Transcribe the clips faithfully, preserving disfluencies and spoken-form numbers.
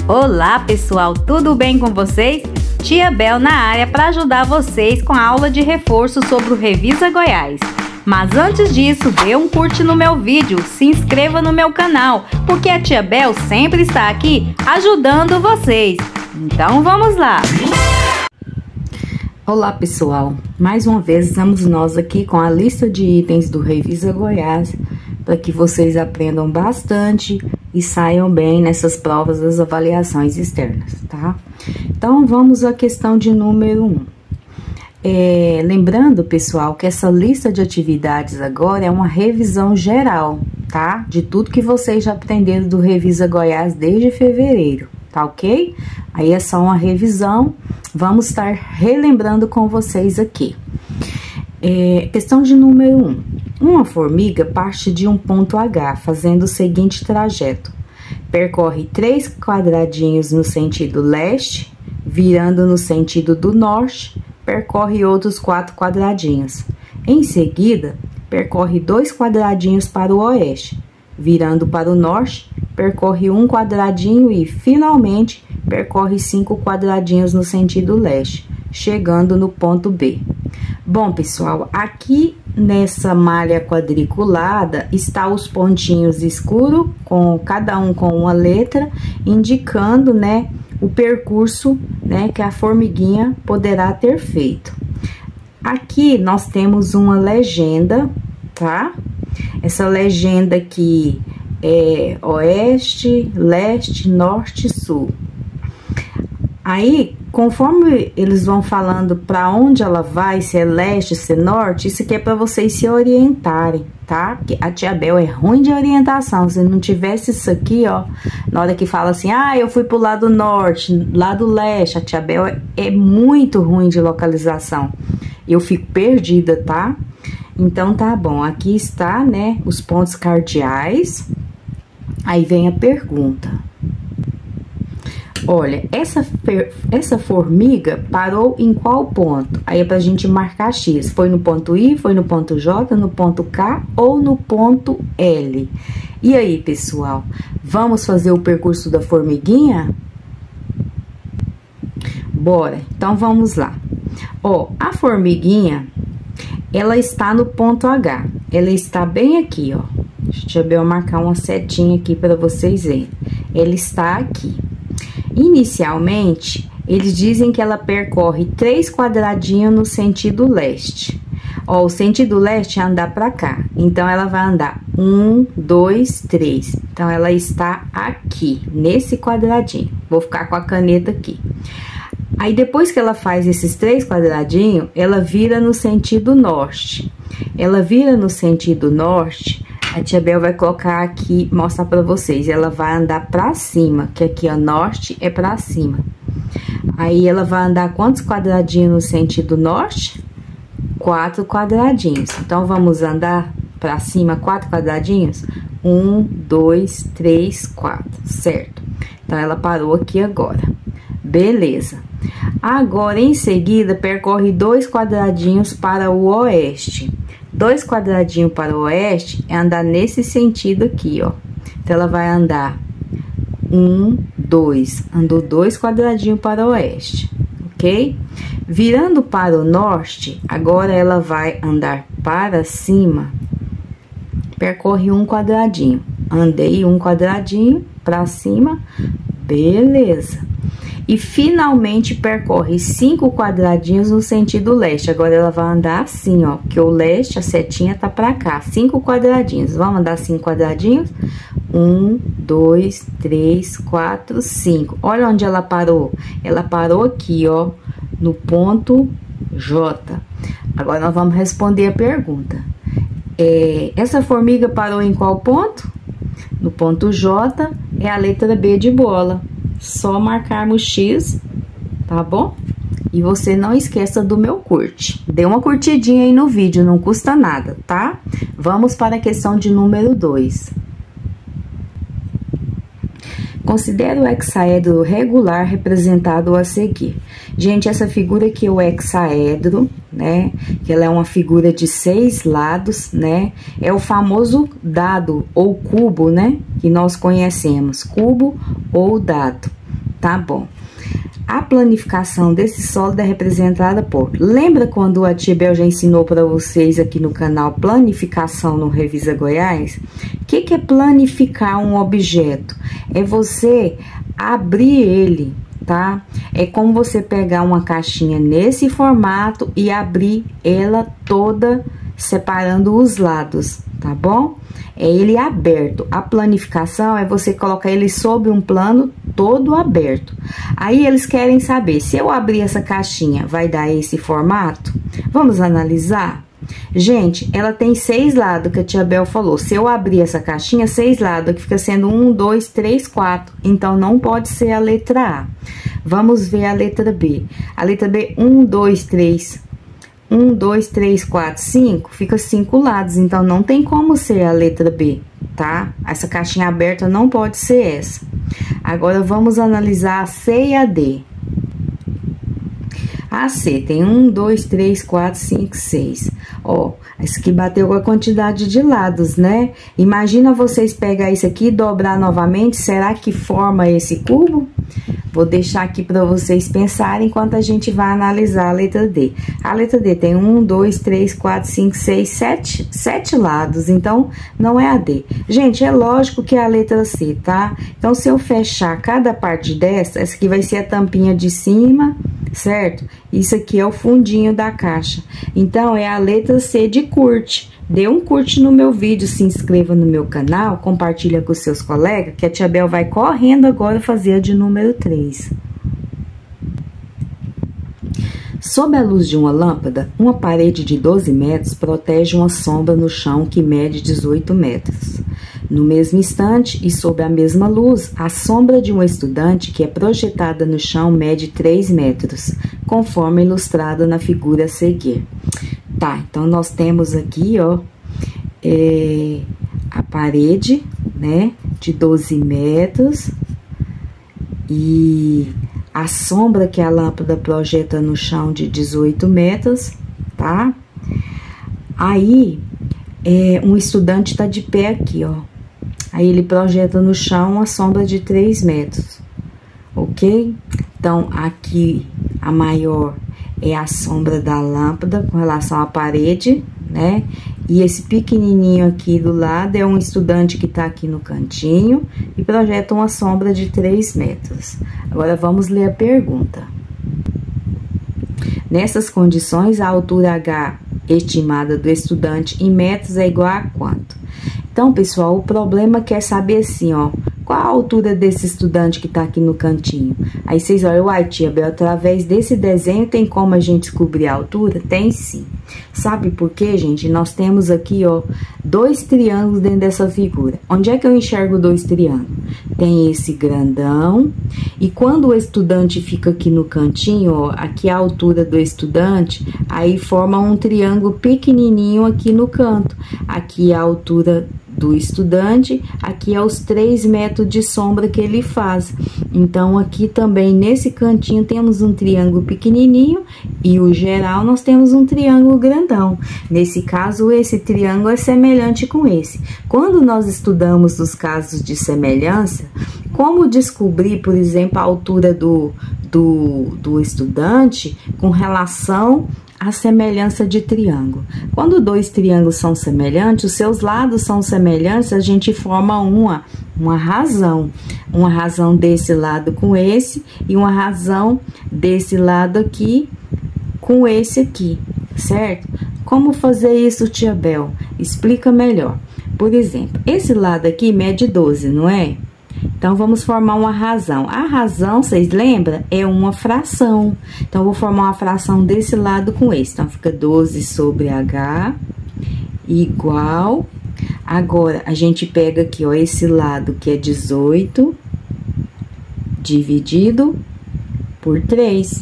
Olá pessoal, tudo bem com vocês? Tia Bel na área para ajudar vocês com a aula de reforço sobre o Revisa Goiás. Mas antes disso, dê um curte no meu vídeo, se inscreva no meu canal, porque a Tia Bel sempre está aqui ajudando vocês. Então vamos lá! Olá pessoal, mais uma vez estamos nós aqui com a lista de itens do Revisa Goiás, para que vocês aprendam bastante e saiam bem nessas provas das avaliações externas, tá? Então, vamos à questão de número um. É, lembrando, pessoal, que essa lista de atividades agora é uma revisão geral, tá? De tudo que vocês já aprenderam do Revisa Goiás desde fevereiro, tá ok? Aí é só uma revisão, vamos estar relembrando com vocês aqui. É, questão de número um. Uma formiga parte de um ponto H, fazendo o seguinte trajeto. Percorre três quadradinhos no sentido leste, virando no sentido do norte, percorre outros quatro quadradinhos. Em seguida, percorre dois quadradinhos para o oeste, virando para o norte, percorre um quadradinho e, finalmente, percorre cinco quadradinhos no sentido leste, chegando no ponto B. Bom, pessoal, aqui nessa malha quadriculada está os pontinhos escuros, com cada um com uma letra, indicando, né, o percurso, né, que a formiguinha poderá ter feito. Aqui nós temos uma legenda, tá? Essa legenda aqui é oeste, leste, norte, sul. Aí, conforme eles vão falando para onde ela vai, se é leste, se é norte, isso aqui é para vocês se orientarem, tá? Porque a Tia Bel é ruim de orientação. Se não tivesse isso aqui, ó, na hora que fala assim, ah, eu fui pro lado norte, lado leste, a Tia Bel é, é muito ruim de localização. Eu fico perdida, tá? Então, tá bom. Aqui está, né, os pontos cardeais. Aí vem a pergunta. Olha, essa, essa formiga parou em qual ponto? Aí é pra gente marcar X. Foi no ponto I, foi no ponto J, no ponto K ou no ponto L? E aí, pessoal, vamos fazer o percurso da formiguinha? Bora, então vamos lá. Ó, a formiguinha, ela está no ponto H. Ela está bem aqui, ó. Deixa eu marcar uma setinha aqui para vocês verem. Ela está aqui. Inicialmente, eles dizem que ela percorre três quadradinhos no sentido leste. Ó, o sentido leste é andar pra cá. Então, ela vai andar um, dois, três. Então, ela está aqui, nesse quadradinho. Vou ficar com a caneta aqui. Aí, depois que ela faz esses três quadradinhos, ela vira no sentido norte. Ela vira no sentido norte... A Tia Bel vai colocar aqui, mostrar pra vocês. Ela vai andar pra cima, que aqui, ó, norte é pra cima. Aí, ela vai andar quantos quadradinhos no sentido norte? Quatro quadradinhos. Então, vamos andar pra cima quatro quadradinhos? Um, dois, três, quatro, certo? Então, ela parou aqui agora. Beleza. Agora, em seguida, percorre dois quadradinhos para o oeste. Dois quadradinhos para o oeste é andar nesse sentido aqui, ó. Então, ela vai andar um, dois. Andou dois quadradinhos para o oeste, ok? Virando para o norte, agora ela vai andar para cima. Percorre um quadradinho. Andei um quadradinho para cima, beleza. E finalmente percorre cinco quadradinhos no sentido leste. Agora ela vai andar assim, ó, que o leste, a setinha tá pra cá. Cinco quadradinhos. Vamos andar cinco quadradinhos? Um, dois, três, quatro, cinco. Olha onde ela parou. Ela parou aqui, ó, no ponto J. Agora nós vamos responder a pergunta. É, essa formiga parou em qual ponto? No ponto J é a letra B de bola. Só marcarmos X, tá bom? E você não esqueça do meu curte. Dê uma curtidinha aí no vídeo, não custa nada, tá? Vamos para a questão de número dois. Considere o hexaedro regular representado a seguir. Gente, essa figura aqui é o hexaedro, né? Que ela é uma figura de seis lados, né? É o famoso dado ou cubo, né? Que nós conhecemos, cubo ou dado. Tá bom. A planificação desse sólido é representada por... Lembra quando a tia Bel já ensinou para vocês aqui no canal planificação no Revisa Goiás? O que que é planificar um objeto? É você abrir ele, tá? É como você pegar uma caixinha nesse formato e abrir ela toda, separando os lados, tá bom? É ele aberto. A planificação é você colocar ele sobre um plano todo aberto. Aí eles querem saber, se eu abrir essa caixinha, vai dar esse formato? Vamos analisar? Gente, ela tem seis lados, que a tia Bel falou. Se eu abrir essa caixinha, seis lados, que fica sendo um, dois, três, quatro. Então, não pode ser a letra A. Vamos ver a letra B. A letra B, um, dois, três... um, dois, três, quatro, cinco, fica cinco lados, então não tem como ser a letra B, tá? Essa caixinha aberta não pode ser essa. Agora, vamos analisar a C e a D. A C tem um, dois, três, quatro, cinco, seis. Ó, essa aqui bateu com a quantidade de lados, né? Imagina vocês pegar isso aqui e dobrar novamente, será que forma esse cubo? Vou deixar aqui para vocês pensarem enquanto a gente vai analisar a letra D. A letra D tem um, dois, três, quatro, cinco, seis, sete, sete lados, então não é a D. Gente, é lógico que é a letra C, tá? Então, se eu fechar cada parte dessa, essa aqui vai ser a tampinha de cima, certo? Isso aqui é o fundinho da caixa. Então, é a letra C de curte. Dê um curte no meu vídeo, se inscreva no meu canal, compartilha com seus colegas, que a tia Bel vai correndo agora fazer a de número três. Sob a luz de uma lâmpada, uma parede de doze metros protege uma sombra no chão que mede dezoito metros. No mesmo instante, e sob a mesma luz, a sombra de um estudante que é projetada no chão mede três metros, conforme ilustrado na figura a seguir. Tá, então, nós temos aqui, ó, é, a parede, né, de doze metros e a sombra que a lâmpada projeta no chão de dezoito metros, tá? Aí, é, um estudante tá de pé aqui, ó. Aí, ele projeta no chão uma sombra de três metros, ok? Então, aqui, a maior é a sombra da lâmpada com relação à parede, né? E esse pequenininho aqui do lado é um estudante que tá aqui no cantinho e projeta uma sombra de três metros. Agora, vamos ler a pergunta. Nessas condições, a altura H estimada do estudante em metros é igual a quanto? Então, pessoal, o problema quer saber assim, ó, qual a altura desse estudante que tá aqui no cantinho? Aí vocês olham, uai, tia Bel, através desse desenho tem como a gente descobrir a altura? Tem sim. Sabe por quê, gente? Nós temos aqui, ó, dois triângulos dentro dessa figura. Onde é que eu enxergo dois triângulos? Tem esse grandão, e quando o estudante fica aqui no cantinho, ó, aqui a altura do estudante, aí forma um triângulo pequenininho aqui no canto. Aqui a altura do estudante, aqui é os três metros de sombra que ele faz. Então, aqui também, nesse cantinho, temos um triângulo pequenininho e o geral nós temos um triângulo grandão. Nesse caso, esse triângulo é semelhante com esse. Quando nós estudamos os casos de semelhança, como descobrir, por exemplo, a altura do, do, do estudante com relação a semelhança de triângulo. Quando dois triângulos são semelhantes, os seus lados são semelhantes, a gente forma uma, uma razão. Uma razão desse lado com esse e uma razão desse lado aqui com esse aqui, certo? Como fazer isso, tia Bel? Explica melhor. Por exemplo, esse lado aqui mede doze, não é? Então, vamos formar uma razão. A razão, vocês lembram? É uma fração. Então, eu vou formar uma fração desse lado com esse. Então, fica doze sobre H igual... Agora, a gente pega aqui, ó, esse lado que é dezoito, dividido por três.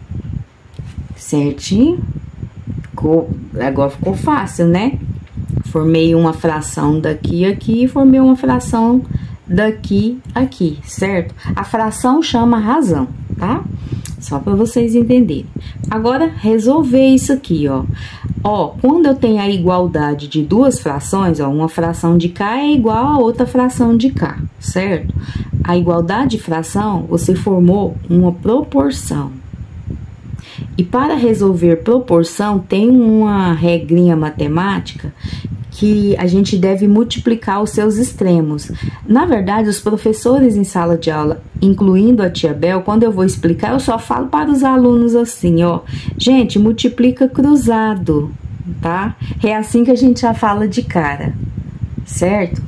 Certinho? Ficou, agora ficou fácil, né? Formei uma fração daqui, aqui, e formei uma fração daqui, aqui, certo? A fração chama razão, tá? Só para vocês entenderem. Agora, resolver isso aqui, ó. Ó, quando eu tenho a igualdade de duas frações, ó, uma fração de K é igual a outra fração de K, certo? a igualdade de fração, você formou uma proporção. E para resolver proporção, tem uma regrinha matemática que a gente deve multiplicar os seus extremos. Na verdade, os professores em sala de aula, incluindo a tia Bel, quando eu vou explicar, eu só falo para os alunos assim, ó. Gente, multiplica cruzado, tá? É assim que a gente já fala de cara, certo?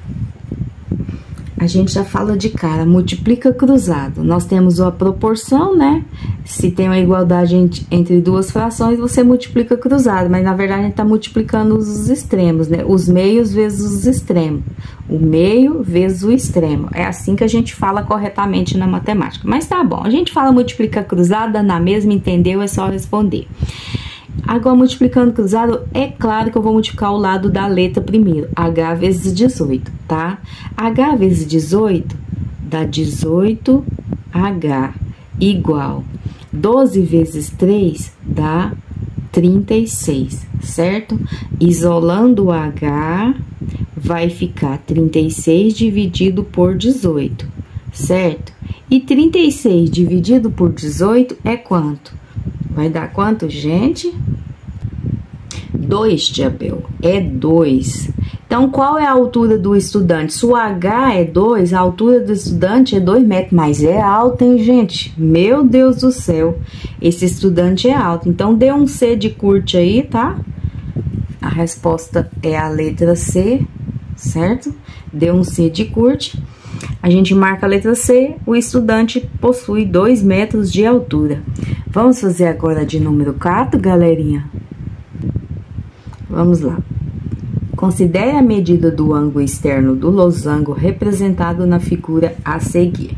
A gente já fala de cara, multiplica cruzado. Nós temos a proporção, né? Se tem uma igualdade entre duas frações, você multiplica cruzado. Mas, na verdade, a gente tá multiplicando os extremos, né? Os meios vezes os extremos. O meio vezes o extremo. É assim que a gente fala corretamente na matemática. Mas tá bom, a gente fala multiplica cruzado, na mesma, entendeu? É só responder. Agora, multiplicando cruzado, é claro que eu vou multiplicar o lado da letra primeiro. H vezes dezoito, tá? H vezes dezoito dá dezoito H igual doze vezes três dá trinta e seis, certo? Isolando o H, vai ficar trinta e seis dividido por dezoito, certo? E trinta e seis dividido por dezoito é quanto? Vai dar quanto, gente? dois, tia Bel. É dois. Então, qual é a altura do estudante? Se o H é dois, a altura do estudante é dois metros. Mas é alta, hein, gente? Meu Deus do céu. Esse estudante é alto. Então, dê um C de curte aí, tá? A resposta é a letra C, certo? Dê um C de curte. A gente marca a letra C, o estudante possui dois metros de altura. Vamos fazer agora de número quatro, galerinha? Vamos lá. Considere a medida do ângulo externo do losango representado na figura a seguir.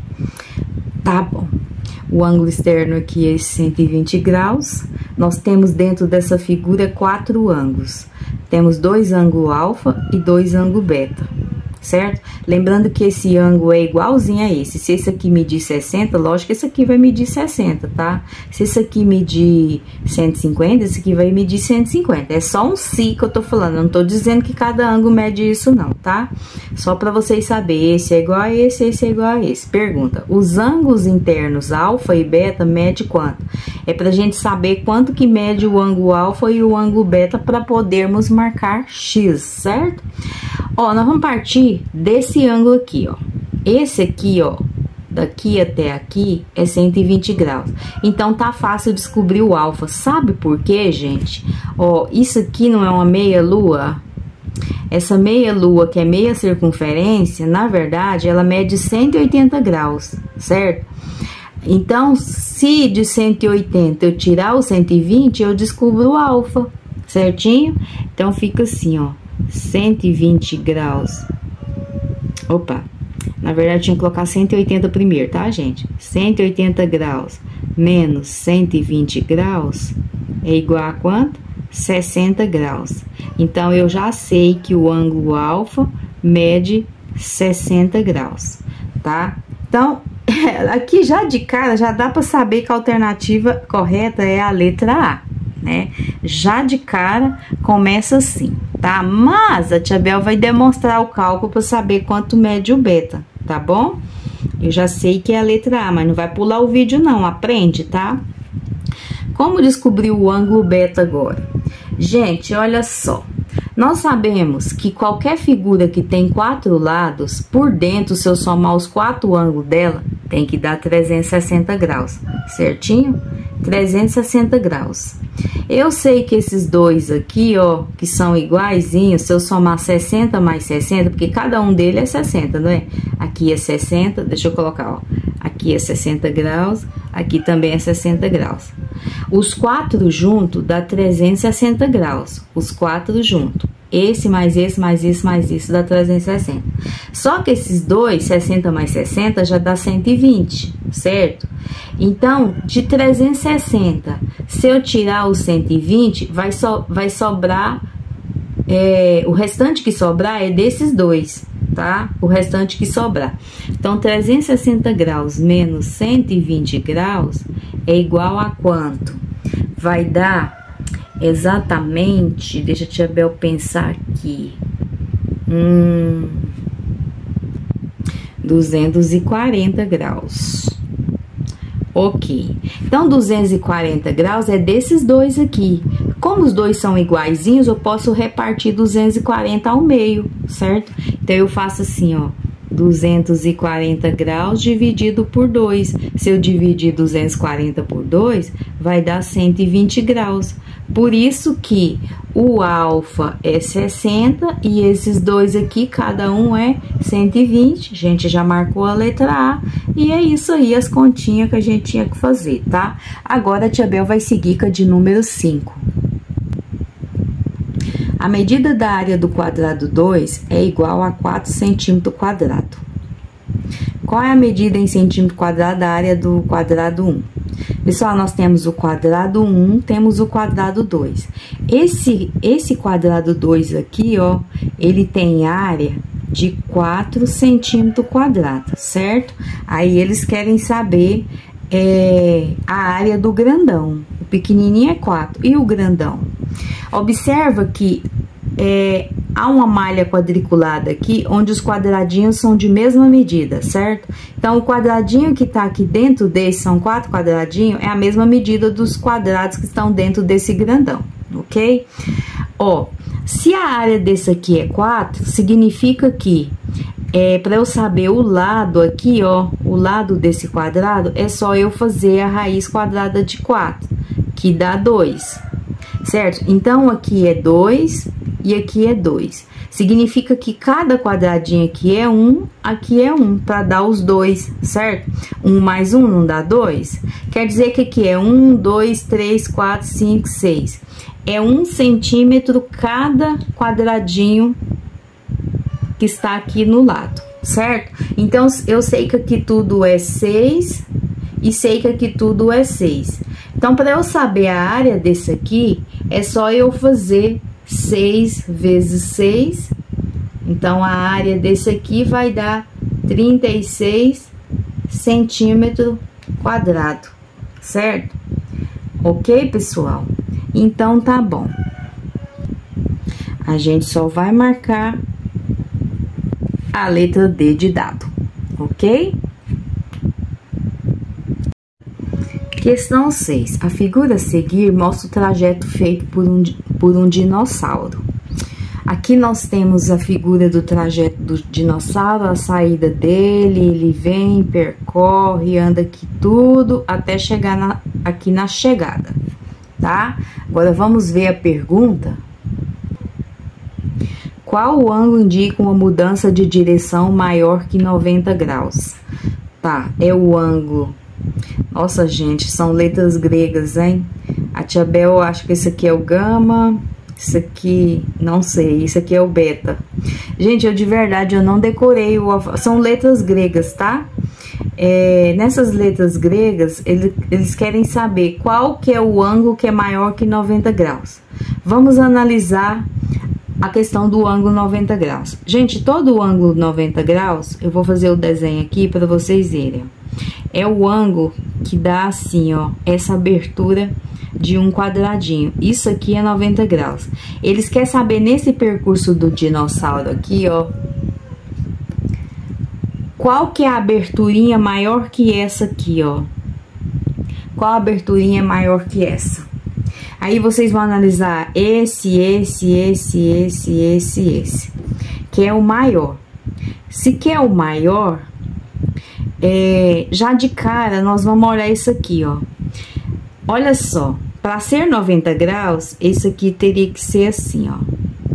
Tá bom. O ângulo externo aqui é cento e vinte graus. Nós temos dentro dessa figura quatro ângulos. Temos dois ângulos alfa e dois ângulos beta, certo? Lembrando que esse ângulo é igualzinho a esse. Se esse aqui medir sessenta, lógico que esse aqui vai medir sessenta, tá? Se esse aqui medir cento e cinquenta, esse aqui vai medir cento e cinquenta. É só um si que eu tô falando, eu não tô dizendo que cada ângulo mede isso não, tá? Só pra vocês saberem, esse é igual a esse, esse é igual a esse. Pergunta, os ângulos internos alfa e beta mede quanto? É pra gente saber quanto que mede o ângulo alfa e o ângulo beta pra podermos marcar X, certo? Ó, nós vamos partir desse ângulo aqui, ó. Esse aqui, ó, daqui até aqui é cento e vinte graus. Então, tá fácil descobrir o alfa. Sabe por quê, gente? Ó, isso aqui não é uma meia-lua? Essa meia-lua, que é meia circunferência, na verdade, ela mede cento e oitenta graus, certo? Então, se de cento e oitenta eu tirar o cento e vinte, eu descubro o alfa, certinho? Então, fica assim, ó. cento e vinte graus. Opa, na verdade eu tinha que colocar cento e oitenta primeiro, tá, gente? cento e oitenta graus menos cento e vinte graus é igual a quanto? sessenta graus. Então, eu já sei que o ângulo alfa mede sessenta graus, tá? Então, aqui já de cara, já dá para saber que a alternativa correta é a letra A, né? Já de cara, começa assim, tá? Mas a tia Bel vai demonstrar o cálculo para saber quanto mede o beta, tá bom? Eu já sei que é a letra A, mas não vai pular o vídeo não, aprende, tá? Como descobrir o ângulo beta agora? Gente, olha só. Nós sabemos que qualquer figura que tem quatro lados, por dentro, se eu somar os quatro ângulos dela, tem que dar trezentos e sessenta graus, certinho? trezentos e sessenta graus. Eu sei que esses dois aqui, ó, que são iguaizinhos, se eu somar sessenta mais sessenta, porque cada um deles é sessenta, não é? Aqui é sessenta, deixa eu colocar, ó. Aqui é sessenta graus, aqui também é sessenta graus. Os quatro juntos dá trezentos e sessenta graus, os quatro juntos. Esse mais esse mais esse mais isso dá trezentos e sessenta. Só que esses dois, sessenta mais sessenta, já dá cento e vinte, certo? Então, de trezentos e sessenta, se eu tirar os cento e vinte, vai, so, vai sobrar, é, o restante que sobrar é desses dois, tá? O restante que sobrar. Então, trezentos e sessenta graus menos cento e vinte graus é igual a quanto? Vai dar exatamente, deixa a tia Bel pensar aqui, hum, duzentos e quarenta graus. Ok. Então, duzentos e quarenta graus é desses dois aqui. Como os dois são iguaizinhos, eu posso repartir duzentos e quarenta ao meio, certo? Então, eu faço assim, ó. duzentos e quarenta graus dividido por dois. Se eu dividir duzentos e quarenta por dois, vai dar cento e vinte graus. Por isso que o alfa é sessenta e esses dois aqui, cada um é cento e vinte. A gente já marcou a letra A. E é isso aí, as continhas que a gente tinha que fazer, tá? Agora a tia Bel vai seguir com a de número cinco. A medida da área do quadrado dois é igual a quatro centímetros quadrados. Qual é a medida em centímetro quadrado da área do quadrado um? Pessoal, nós temos o quadrado um, temos o quadrado dois. Esse, esse quadrado dois aqui, ó, ele tem área de quatro centímetros quadrados, certo? Aí, eles querem saber é, a área do grandão. O pequenininho é quatro e o grandão. Observa que é, há uma malha quadriculada aqui, onde os quadradinhos são de mesma medida, certo? Então, o quadradinho que tá aqui dentro desse, são quatro quadradinhos, é a mesma medida dos quadrados que estão dentro desse grandão, ok? Ó, se a área desse aqui é quatro, significa que, é, para eu saber o lado aqui, ó, o lado desse quadrado, é só eu fazer a raiz quadrada de quatro, que dá dois, certo? Então, aqui é dois e aqui é dois. Significa que cada quadradinho aqui é um, aqui é um, para dar os dois, certo? um mais um não dá dois? Quer dizer que aqui é um, dois, três, quatro, cinco, seis. É um centímetro cada quadradinho que está aqui no lado, certo? Então, eu sei que aqui tudo é seis e sei que aqui tudo é seis. Então, para eu saber a área desse aqui, é só eu fazer seis vezes seis. Então, a área desse aqui vai dar trinta e seis centímetros quadrados, certo? Ok, pessoal? Então, tá bom. A gente só vai marcar a letra D de dado, ok? Questão seis. A figura a seguir mostra o trajeto feito por um, por um dinossauro. Aqui nós temos a figura do trajeto do dinossauro, a saída dele, ele vem, percorre, anda aqui tudo, até chegar na, aqui na chegada, tá? Agora, vamos ver a pergunta. Qual o ângulo indica uma mudança de direção maior que noventa graus? Tá, é o ângulo... Nossa, gente, são letras gregas, hein? A tia Bel, eu acho que esse aqui é o gama, isso aqui, não sei, isso aqui é o beta. Gente, eu de verdade, eu não decorei, o, são letras gregas, tá? É, nessas letras gregas, ele, eles querem saber qual que é o ângulo que é maior que noventa graus. Vamos analisar a questão do ângulo noventa graus. Gente, todo o ângulo noventa graus, eu vou fazer o desenho aqui para vocês verem. É o ângulo que dá assim, ó, essa abertura de um quadradinho. Isso aqui é noventa graus. Eles querem saber nesse percurso do dinossauro aqui, ó, qual que é a aberturinha maior que essa aqui, ó. Qual a aberturinha é maior que essa? Aí vocês vão analisar esse, esse, esse, esse, esse, esse, que é o maior. Se quer o maior, é, já de cara nós vamos olhar isso aqui, ó. Olha só, para ser noventa graus, esse aqui teria que ser assim, ó.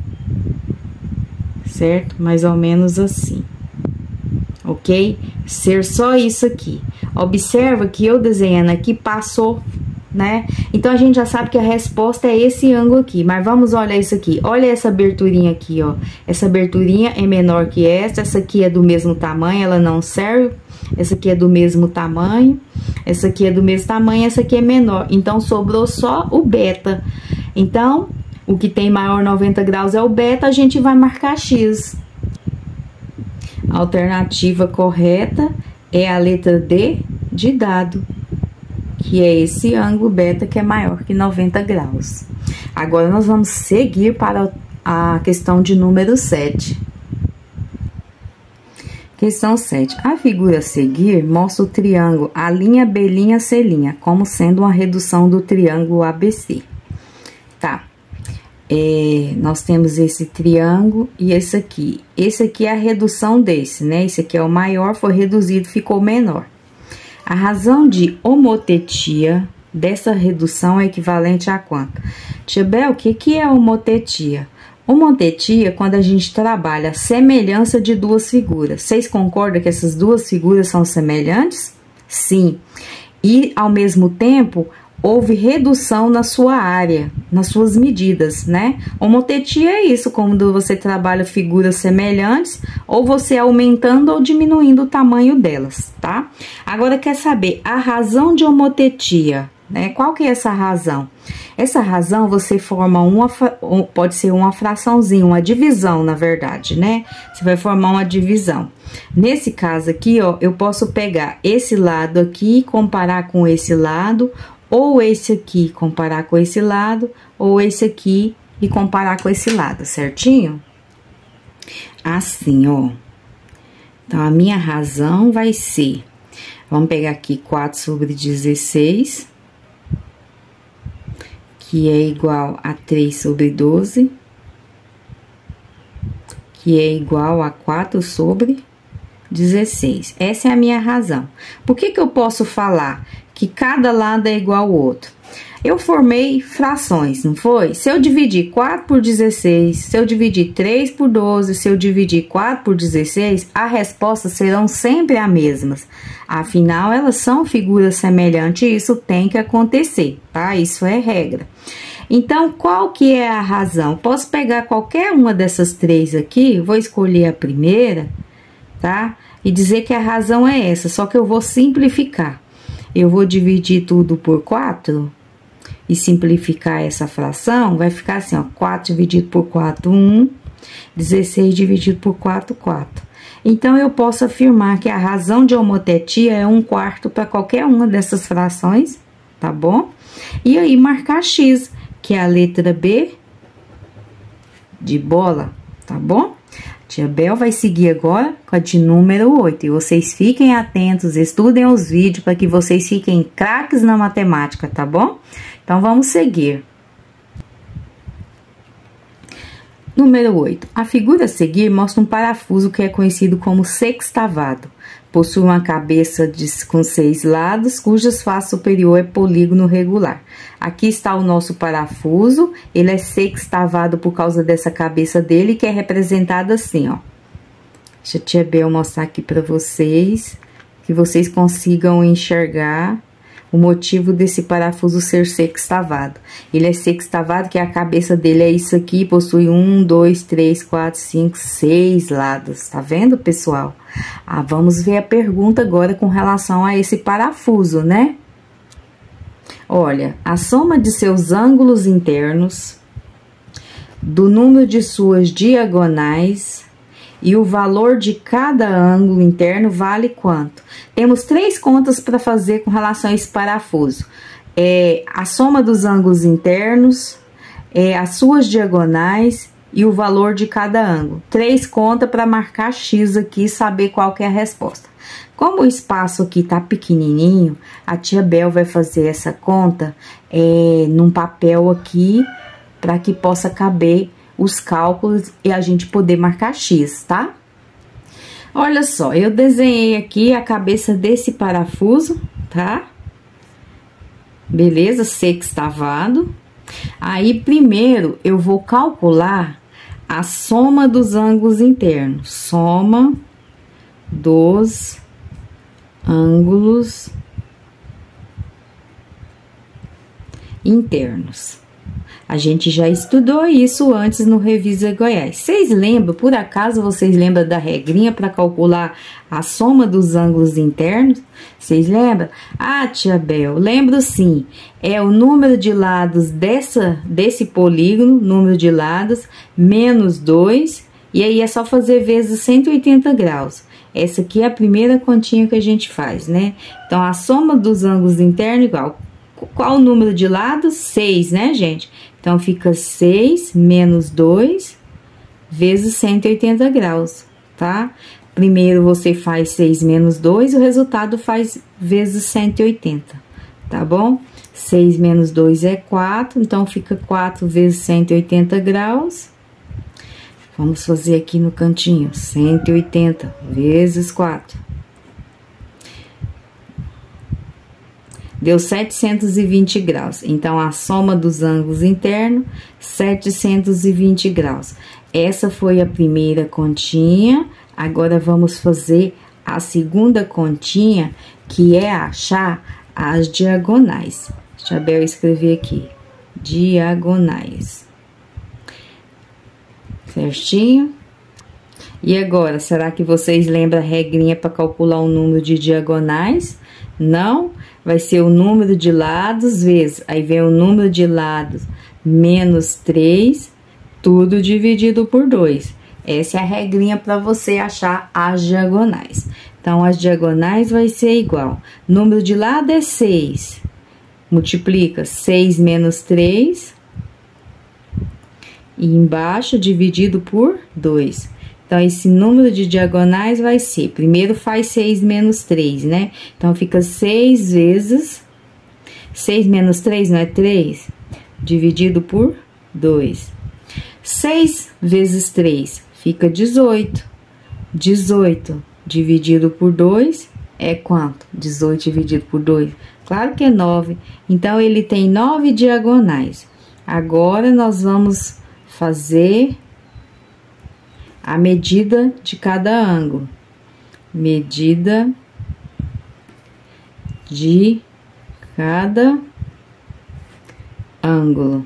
Certo? Mais ou menos assim. Ok? Ser só isso aqui. Observa que eu desenhando aqui passou, né? Então, a gente já sabe que a resposta é esse ângulo aqui. Mas vamos olhar isso aqui. Olha essa aberturinha aqui, ó. Essa aberturinha é menor que essa. Essa aqui é do mesmo tamanho, ela não serve. Essa aqui é do mesmo tamanho. Essa aqui é do mesmo tamanho, essa aqui é menor. Então, sobrou só o beta. Então, o que tem maior noventa graus é o beta, a gente vai marcar X. A alternativa correta é a letra D de dado, que é esse ângulo beta que é maior que noventa graus. Agora, nós vamos seguir para a questão de número sete. Questão sete. A figura a seguir mostra o triângulo A', B', C', como sendo uma redução do triângulo A B C. Tá. É, nós temos esse triângulo e esse aqui. Esse aqui é a redução desse, né? Esse aqui é o maior, foi reduzido, ficou menor. A razão de homotetia dessa redução é equivalente a quanto? Tia Bel, o que, que é homotetia? Homotetia é quando a gente trabalha a semelhança de duas figuras. Vocês concordam que essas duas figuras são semelhantes? Sim. E, ao mesmo tempo, houve redução na sua área, nas suas medidas, né? Homotetia é isso, quando você trabalha figuras semelhantes, ou você aumentando ou diminuindo o tamanho delas, tá? Agora, quer saber a razão de homotetia, né? Qual que é essa razão? Essa razão, você forma uma, pode ser uma fraçãozinha, uma divisão, na verdade, né? Você vai formar uma divisão. Nesse caso aqui, ó, eu posso pegar esse lado aqui e comparar com esse lado, ou esse aqui comparar com esse lado, ou esse aqui e comparar com esse lado, certinho? Assim, ó. Então, a minha razão vai ser, vamos pegar aqui quatro sobre dezesseis, que é igual a três sobre doze, que é igual a quatro sobre dezesseis. Essa é a minha razão. Por que que eu posso falar que cada lado é igual ao outro? Eu formei frações, não foi? Se eu dividir quatro por dezesseis, se eu dividir três por doze, se eu dividir quatro por dezesseis, as respostas serão sempre as mesmas. Afinal, elas são figuras semelhantes e isso tem que acontecer, tá? Isso é regra. Então, qual que é a razão? Posso pegar qualquer uma dessas três aqui, vou escolher a primeira, tá? E dizer que a razão é essa, só que eu vou simplificar. Eu vou dividir tudo por quatro e simplificar essa fração, vai ficar assim, ó, quatro dividido por quatro, um, dezesseis dividido por quatro, quatro. Então, eu posso afirmar que a razão de homotetia é um quarto para qualquer uma dessas frações, tá bom? E aí, marcar X, que é a letra B de bola, tá bom? Tia Bel vai seguir agora com a de número oito. E vocês fiquem atentos, estudem os vídeos para que vocês fiquem craques na matemática, tá bom? Então, vamos seguir. Número oito. A figura a seguir mostra um parafuso que é conhecido como sextavado. Possui uma cabeça de, com seis lados, cujas face superior é polígono regular. Aqui está o nosso parafuso, ele é sextavado por causa dessa cabeça dele, que é representada assim, ó. Deixa a tia Bel mostrar aqui para vocês, que vocês consigam enxergar o motivo desse parafuso ser sextavado. Ele é sextavado, que a cabeça dele é isso aqui, possui um, dois, três, quatro, cinco, seis lados. Tá vendo, pessoal? Ah, vamos ver a pergunta agora com relação a esse parafuso, né? Olha, a soma de seus ângulos internos, do número de suas diagonais e o valor de cada ângulo interno vale quanto? Temos três contas para fazer com relação a esse parafuso. É a soma dos ângulos internos, é as suas diagonais e o valor de cada ângulo. Três contas para marcar X aqui e saber qual que é a resposta. Como o espaço aqui tá pequenininho, a tia Bel vai fazer essa conta é, num papel aqui para que possa caber os cálculos e a gente poder marcar X, tá? Olha só, eu desenhei aqui a cabeça desse parafuso, tá? Beleza? Sextavado. Aí, primeiro, eu vou calcular a soma dos ângulos internos. Soma dos ângulos internos. A gente já estudou isso antes no Revisa Goiás. Vocês lembram, por acaso vocês lembram da regrinha para calcular a soma dos ângulos internos? Vocês lembram? Ah, tia Bel, lembro sim. É o número de lados dessa, desse polígono, número de lados, menos dois, e aí é só fazer vezes cento e oitenta graus. Essa aqui é a primeira continha que a gente faz, né? Então, a soma dos ângulos internos igual. Qual o número de lados? seis, né, gente? Então, fica seis menos dois vezes cento e oitenta graus, tá? primeiro você faz seis menos dois, o resultado faz vezes cento e oitenta, tá bom? seis menos dois é quatro, então fica quatro vezes cento e oitenta graus. Vamos fazer aqui no cantinho, cento e oitenta vezes quatro. Deu setecentos e vinte graus. Então, a soma dos ângulos internos, setecentos e vinte graus. Essa foi a primeira continha. Agora, vamos fazer a segunda continha, que é achar as diagonais. Deixa a Bel escrever aqui. Diagonais. Certinho? E agora, será que vocês lembram a regrinha para calcular o número de diagonais? Não? Vai ser o número de lados vezes, aí vem o número de lados menos três, tudo dividido por dois. Essa é a regrinha para você achar as diagonais. Então, as diagonais vai ser igual. Número de lado é seis. Multiplica seis menos três. E embaixo, dividido por dois. Então, esse número de diagonais vai ser... Primeiro faz seis menos três, né? Então, fica seis vezes... seis menos três não é três? Dividido por dois. seis vezes três fica dezoito. dezoito dividido por dois é quanto? dezoito dividido por dois? Claro que é nove. Então, ele tem nove diagonais. Agora, nós vamos fazer a medida de cada ângulo. Medida de cada ângulo.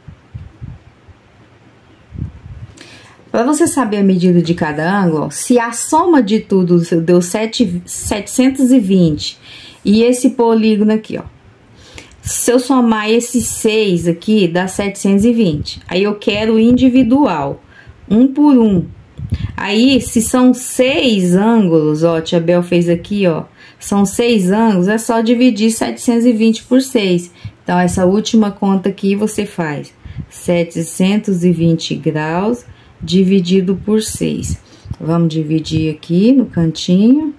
Para você saber a medida de cada ângulo, se a soma de tudo deu setecentos e vinte e esse polígono aqui, ó. Se eu somar esses seis aqui, dá setecentos e vinte. Aí, eu quero individual, um por um. Aí, se são seis ângulos, ó, a tia Bel fez aqui, ó. São seis ângulos, é só dividir setecentos e vinte por seis. Então, essa última conta aqui você faz setecentos e vinte graus dividido por seis. Vamos dividir aqui no cantinho.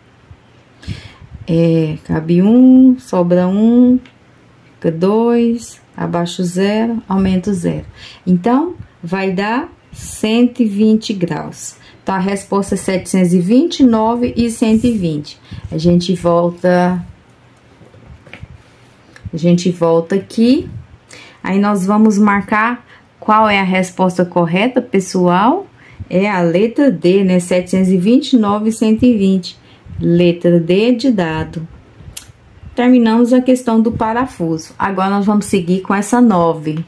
É, cabe um, sobra um, fica dois, abaixo zero, aumenta zero. Então, vai dar cento e vinte graus. Então, a resposta é setecentos e vinte, nove e cento e vinte. A gente volta... A gente volta aqui. Aí, nós vamos marcar qual é a resposta correta, pessoal. É a letra D, né? setecentos e vinte, nove e cento e vinte. Letra D de dado. Terminamos a questão do parafuso. Agora, nós vamos seguir com essa nove.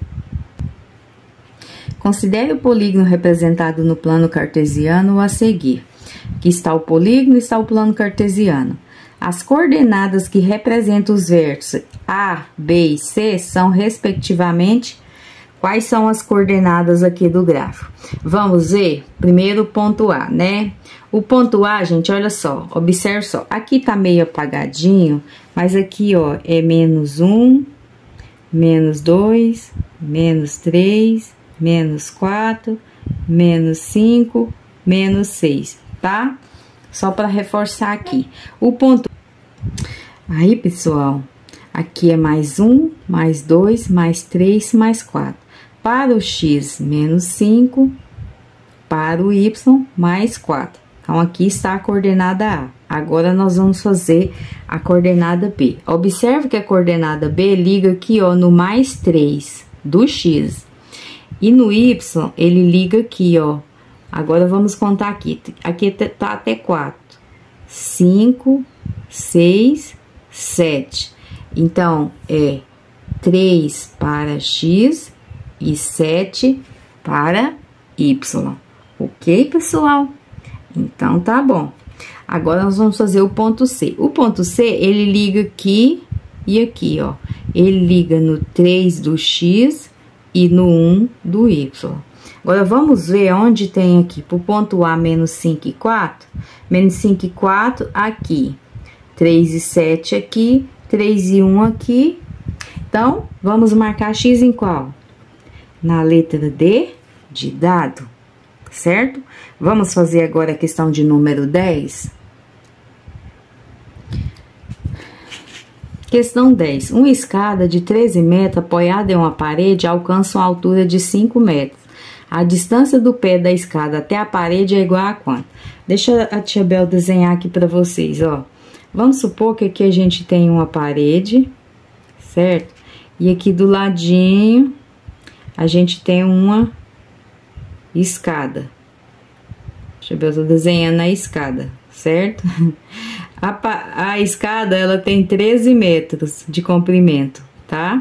Considere o polígono representado no plano cartesiano a seguir. Aqui está o polígono e está o plano cartesiano. As coordenadas que representam os vértices A, B e C são, respectivamente, quais são as coordenadas aqui do gráfico? Vamos ver primeiro o ponto A, né? O ponto A, gente, olha só, observe só. Aqui tá meio apagadinho, mas aqui, ó, é menos um, menos dois, menos três... menos quatro, menos cinco, menos seis, tá? Só para reforçar aqui. O ponto... Aí, pessoal, aqui é mais um, mais dois, mais três, mais quatro. Para o X, menos cinco. Para o Y, mais quatro. Então, aqui está a coordenada A. Agora, nós vamos fazer a coordenada B. Observe que a coordenada B liga aqui, ó, no mais três do X. E no Y, ele liga aqui, ó. Agora, vamos contar aqui. Aqui tá até quatro. cinco, seis, sete. Então, é três para X e sete para Y. Ok, pessoal? Então, tá bom. Agora, nós vamos fazer o ponto C. O ponto C, ele liga aqui e aqui, ó. Ele liga no três do X e no um do Y. Agora, vamos ver onde tem aqui, pro ponto A, menos cinco e quatro. Menos cinco e quatro aqui. três e sete aqui. três e um aqui. Então, vamos marcar X em qual? Na letra D de dado. certo? Vamos fazer agora a questão de número dez. Questão dez. Uma escada de treze metros apoiada em uma parede alcança uma altura de cinco metros. A distância do pé da escada até a parede é igual a quanto? Deixa a tia Bel desenhar aqui para vocês, ó. Vamos supor que aqui a gente tem uma parede, certo? E aqui do ladinho a gente tem uma escada. Deixa eu ver, eu tô desenhando a escada, certo? A, a escada, ela tem treze metros de comprimento, tá?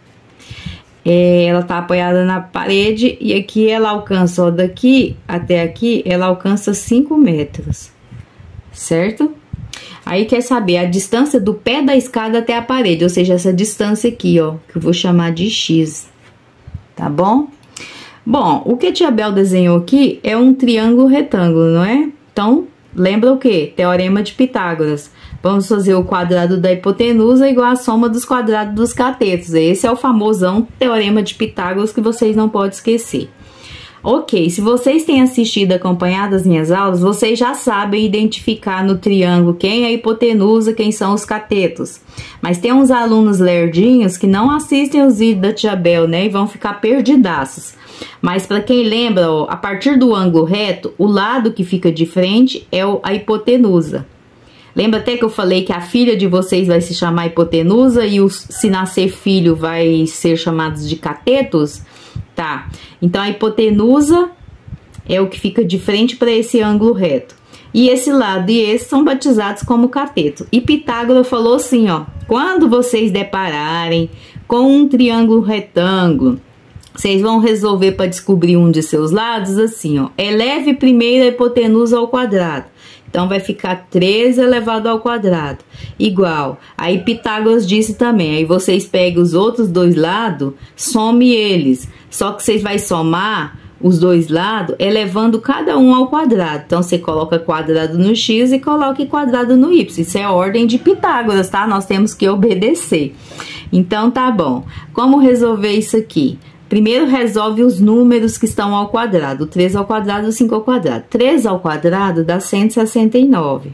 É, ela tá apoiada na parede e aqui ela alcança, ó, daqui até aqui, ela alcança cinco metros, certo? Aí quer saber a distância do pé da escada até a parede, ou seja, essa distância aqui, ó, que eu vou chamar de X, tá bom? Bom, o que a tia Bel desenhou aqui é um triângulo retângulo, não é? Então, lembra o quê? Teorema de Pitágoras. Vamos fazer o quadrado da hipotenusa igual a soma dos quadrados dos catetos. Esse é o famosão teorema de Pitágoras que vocês não podem esquecer. Ok, se vocês têm assistido, acompanhado as minhas aulas, vocês já sabem identificar no triângulo quem é a hipotenusa, quem são os catetos. Mas tem uns alunos lerdinhos que não assistem os vídeos da tia Bel, né? E vão ficar perdidaços. Mas para quem lembra, ó, a partir do ângulo reto, o lado que fica de frente é a hipotenusa. Lembra até que eu falei que a filha de vocês vai se chamar hipotenusa e os, se nascer filho vai ser chamados de catetos? Tá, então a hipotenusa é o que fica de frente para esse ângulo reto. E esse lado e esse são batizados como cateto. E Pitágoras falou assim, ó, quando vocês depararem com um triângulo retângulo, vocês vão resolver para descobrir um de seus lados assim, ó, eleve primeiro a hipotenusa ao quadrado. Então, vai ficar treze elevado ao quadrado, igual. Aí, Pitágoras disse também, aí vocês pegam os outros dois lados, some eles. Só que vocês vão somar os dois lados, elevando cada um ao quadrado. Então, você coloca quadrado no X e coloca quadrado no Y. Isso é a ordem de Pitágoras, tá? Nós temos que obedecer. Então, tá bom. Como resolver isso aqui? Primeiro, resolve os números que estão ao quadrado. três ao quadrado, cinco ao quadrado. três ao quadrado dá cento e sessenta e nove.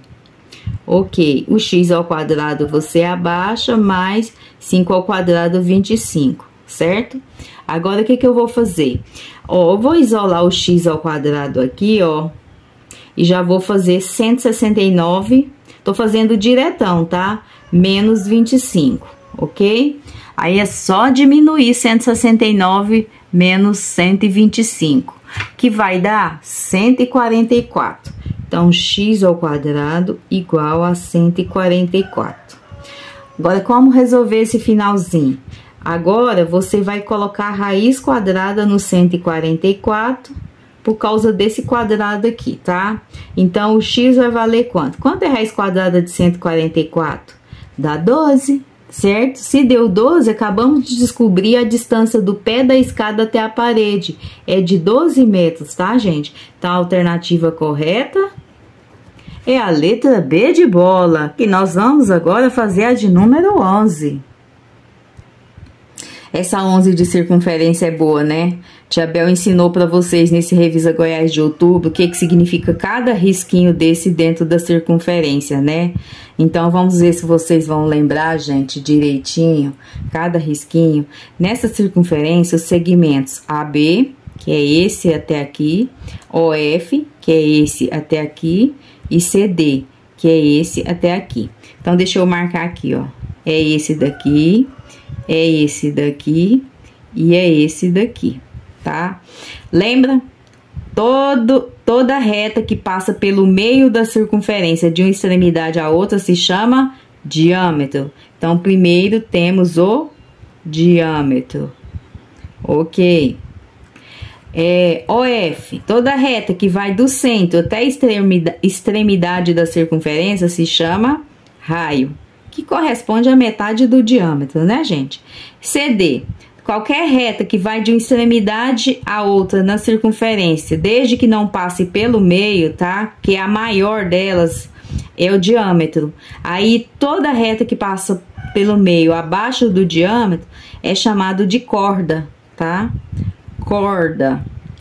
Ok, o x ao quadrado você abaixa, mais cinco ao quadrado, vinte e cinco, certo? Agora, o que que eu vou fazer? Ó, eu vou isolar o x ao quadrado aqui, ó. E já vou fazer cento e sessenta e nove, tô fazendo diretão, tá? Menos vinte e cinco, ok? Aí, é só diminuir cento e sessenta e nove menos cento e vinte e cinco, que vai dar cento e quarenta e quatro. Então, x ao quadrado igual a cento e quarenta e quatro. Agora, como resolver esse finalzinho? Agora, você vai colocar a raiz quadrada no cento e quarenta e quatro, por causa desse quadrado aqui, tá? Então, o x vai valer quanto? Quanto é a raiz quadrada de cento e quarenta e quatro? Dá doze. Certo? Se deu doze, acabamos de descobrir a distância do pé da escada até a parede. É de doze metros, tá, gente? Então, a alternativa correta é a letra B de bola. E nós vamos agora fazer a de número onze. Essa onze de circunferência é boa, né? Tia Bel ensinou para vocês nesse Revisa Goiás de outubro o que que significa cada risquinho desse dentro da circunferência, né? Então, vamos ver se vocês vão lembrar, gente, direitinho, cada risquinho. Nessa circunferência, os segmentos A B, que é esse até aqui, O F, que é esse até aqui, e C D, que é esse até aqui. Então, deixa eu marcar aqui, ó. É esse daqui, é esse daqui e é esse daqui, tá? Lembra? Todo, toda reta que passa pelo meio da circunferência de uma extremidade à outra se chama diâmetro. Então, primeiro temos o diâmetro, ok? É, O F, toda reta que vai do centro até a extremidade, extremidade da circunferência se chama raio, que corresponde à metade do diâmetro, né, gente? C D, qualquer reta que vai de uma extremidade a outra na circunferência, desde que não passe pelo meio, tá? Que a maior delas é o diâmetro. Aí, toda reta que passa pelo meio abaixo do diâmetro é chamado de corda, tá? Corda,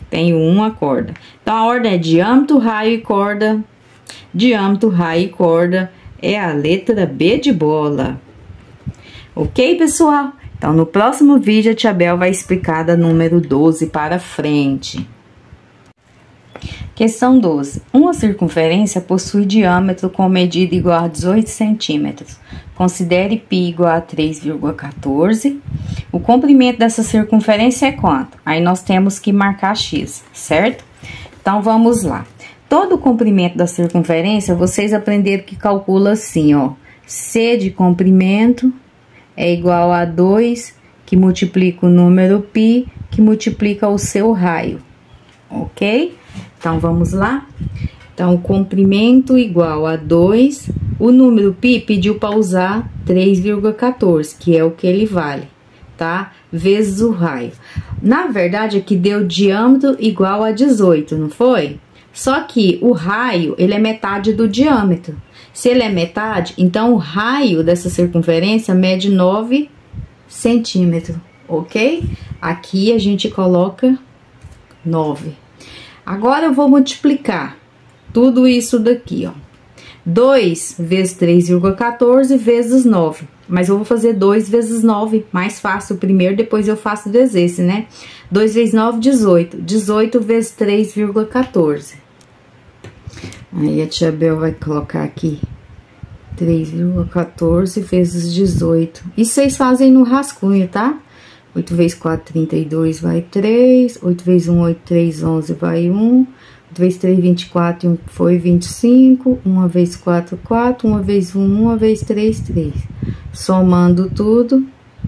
tenho uma corda. Então, a ordem é diâmetro, raio e corda. Diâmetro, raio e corda é a letra B de bola. Ok, pessoal? Então, no próximo vídeo, a tia Bel vai explicar da número doze para frente. Questão doze. Uma circunferência possui diâmetro com medida igual a dezoito centímetros. Considere π igual a três vírgula quatorze. O comprimento dessa circunferência é quanto? Aí nós temos que marcar x, certo? Então, vamos lá. Todo o comprimento da circunferência, vocês aprenderam que calcula assim, ó. C de comprimento é igual a dois, que multiplica o número π, que multiplica o seu raio, ok? Então, vamos lá? Então, comprimento igual a dois, o número π pediu para usar três vírgula quatorze, que é o que ele vale, tá? Vezes o raio. Na verdade, aqui deu diâmetro igual a dezoito, não foi? Só que o raio, ele é metade do diâmetro. Se ele é metade, então o raio dessa circunferência mede nove centímetros, ok? Aqui a gente coloca nove. Agora, eu vou multiplicar tudo isso daqui, ó. dois vezes três vírgula quatorze vezes nove. Mas eu vou fazer dois vezes nove, mais fácil primeiro, depois eu faço vezes esse, né? dois vezes nove, dezoito. dezoito vezes três vírgula quatorze. Aí, a tia Bel vai colocar aqui três vírgula quatorze vezes dezoito. E vocês fazem no rascunho, tá? oito vezes quatro, trinta e dois, vai três. oito vezes um, oito, três, onze, vai um. oito vezes três, vinte e quatro, e um foi vinte e cinco. uma vezes quatro, quatro. uma vezes um, uma vezes três, três. Somando tudo,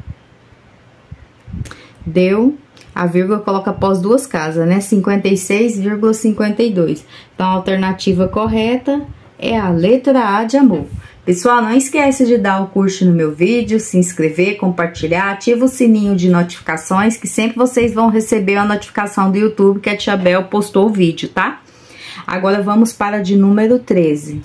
deu... A vírgula coloca após duas casas, né? cinquenta e seis vírgula cinquenta e dois. Então, a alternativa correta é a letra A de amor. Pessoal, não esquece de dar o curso no meu vídeo, se inscrever, compartilhar, ativa o sininho de notificações, que sempre vocês vão receber a notificação do YouTube que a tia Bel postou o vídeo, tá? Agora, vamos para de número treze.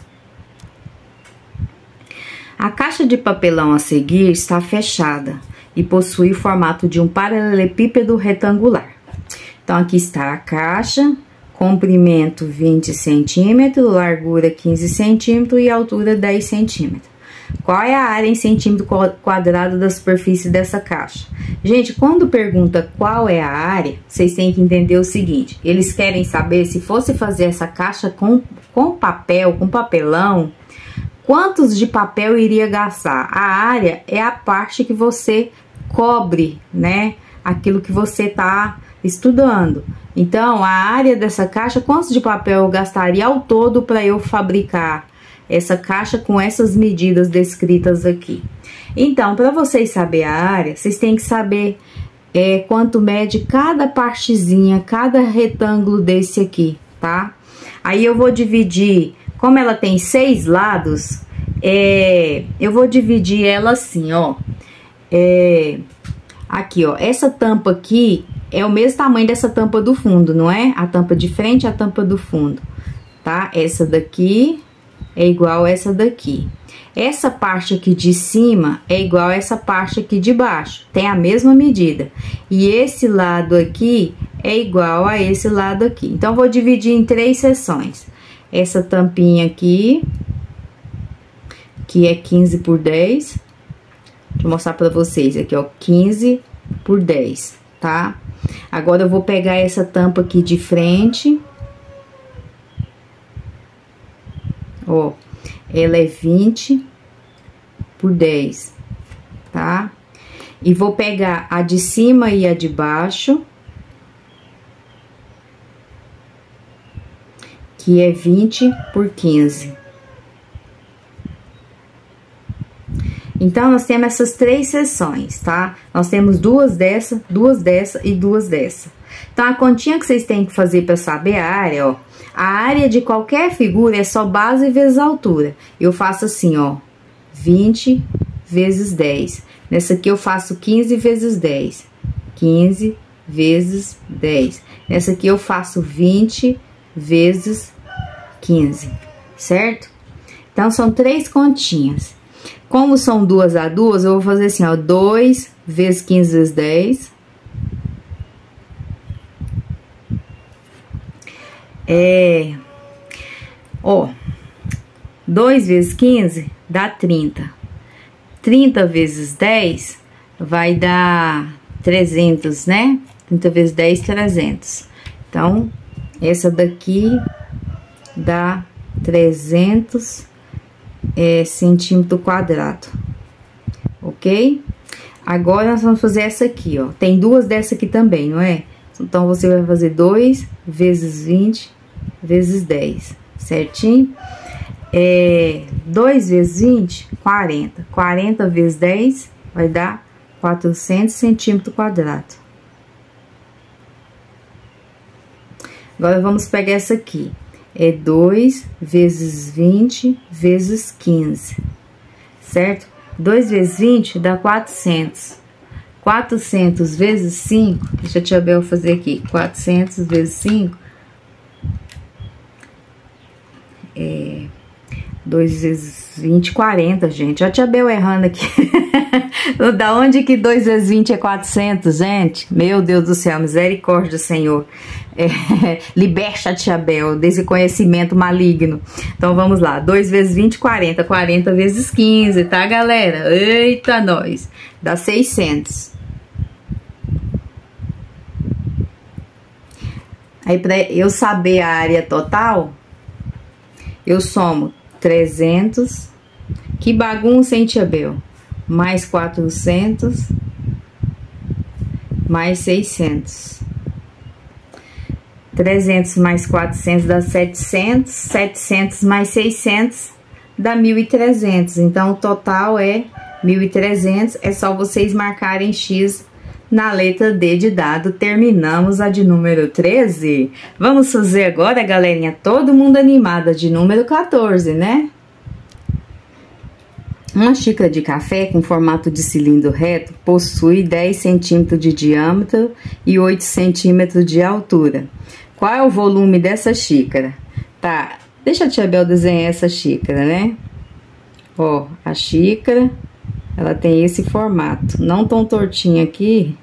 A caixa de papelão a seguir está fechada e possui o formato de um paralelepípedo retangular. Então, aqui está a caixa, comprimento vinte centímetros, largura quinze centímetros e altura dez centímetros. Qual é a área em centímetro quadrado da superfície dessa caixa? Gente, quando pergunta qual é a área, vocês têm que entender o seguinte: eles querem saber, se fosse fazer essa caixa com, com papel, com papelão, quantos de papel iria gastar? A área é a parte que você cobre, né? Aquilo que você tá estudando. Então, a área dessa caixa, quantos de papel eu gastaria ao todo para eu fabricar essa caixa com essas medidas descritas aqui? Então, para vocês saberem a área, vocês têm que saber é, quanto mede cada partezinha, cada retângulo desse aqui, tá? Aí eu vou dividir, como ela tem seis lados, é, eu vou dividir ela assim, ó. É, aqui, ó, essa tampa aqui é o mesmo tamanho dessa tampa do fundo, não é? A tampa de frente e a tampa do fundo, tá? Essa daqui é igual a essa daqui. Essa parte aqui de cima é igual a essa parte aqui de baixo, tem a mesma medida. E esse lado aqui é igual a esse lado aqui. Então, vou dividir em três seções. Essa tampinha aqui, que é quinze por dez. Deixa eu mostrar pra vocês aqui, ó, quinze por dez, tá? Agora, eu vou pegar essa tampa aqui de frente. Ó, ela é vinte por dez, tá? E vou pegar a de cima e a de baixo, que é vinte por quinze. Então, nós temos essas três seções, tá? Nós temos duas dessa, duas dessa e duas dessa. Então, a continha que vocês têm que fazer para saber a área, ó. A área de qualquer figura é só base vezes altura. Eu faço assim, ó, vinte vezes dez. Nessa aqui eu faço quinze vezes dez. quinze vezes dez. Nessa aqui eu faço vinte vezes quinze, certo? Então, são três continhas. Como são duas a duas, eu vou fazer assim, ó, dois vezes quinze vezes dez. É... Ó, dois vezes quinze dá trinta. trinta vezes dez vai dar trezentos, né? trinta vezes dez, trezentos. Então, essa daqui dá trezentos é, centímetro quadrado, ok? Agora, nós vamos fazer essa aqui, ó. Tem duas dessa aqui também, não é? Então, você vai fazer dois vezes vinte vezes dez, certinho? É, dois vezes vinte, quarenta. quarenta vezes dez vai dar quatrocentos centímetros quadrados. Agora, vamos pegar essa aqui. É dois vezes vinte vezes quinze, certo? dois vezes vinte dá quatrocentos. quatrocentos vezes cinco, deixa a tia Bel fazer aqui. quatrocentos vezes cinco é... dois vezes vinte, quarenta, gente. Ó, a tia Bel errando aqui. Da onde que dois vezes vinte é quatrocentos, gente? Meu Deus do céu, misericórdia do Senhor. É, liberte a tia Bel desse conhecimento maligno. Então, vamos lá. dois vezes vinte, quarenta. quarenta vezes quinze, tá, galera? Eita, nós. Dá seiscentos. Aí, pra eu saber a área total, eu somo trezentos, que bagunça, hein, tia Bel? Mais quatrocentos, mais seiscentos. trezentos mais quatrocentos dá setecentos, setecentos mais seiscentos dá mil e trezentos. Então, o total é mil e trezentos, é só vocês marcarem X na letra D de dado. Terminamos a de número treze. Vamos fazer agora, galerinha, todo mundo animada, de número quatorze, né? Uma xícara de café com formato de cilindro reto possui dez centímetros de diâmetro e oito centímetros de altura. Qual é o volume dessa xícara? Tá, deixa a tia Bel desenhar essa xícara, né? Ó, a xícara, ela tem esse formato, não tão tortinha aqui.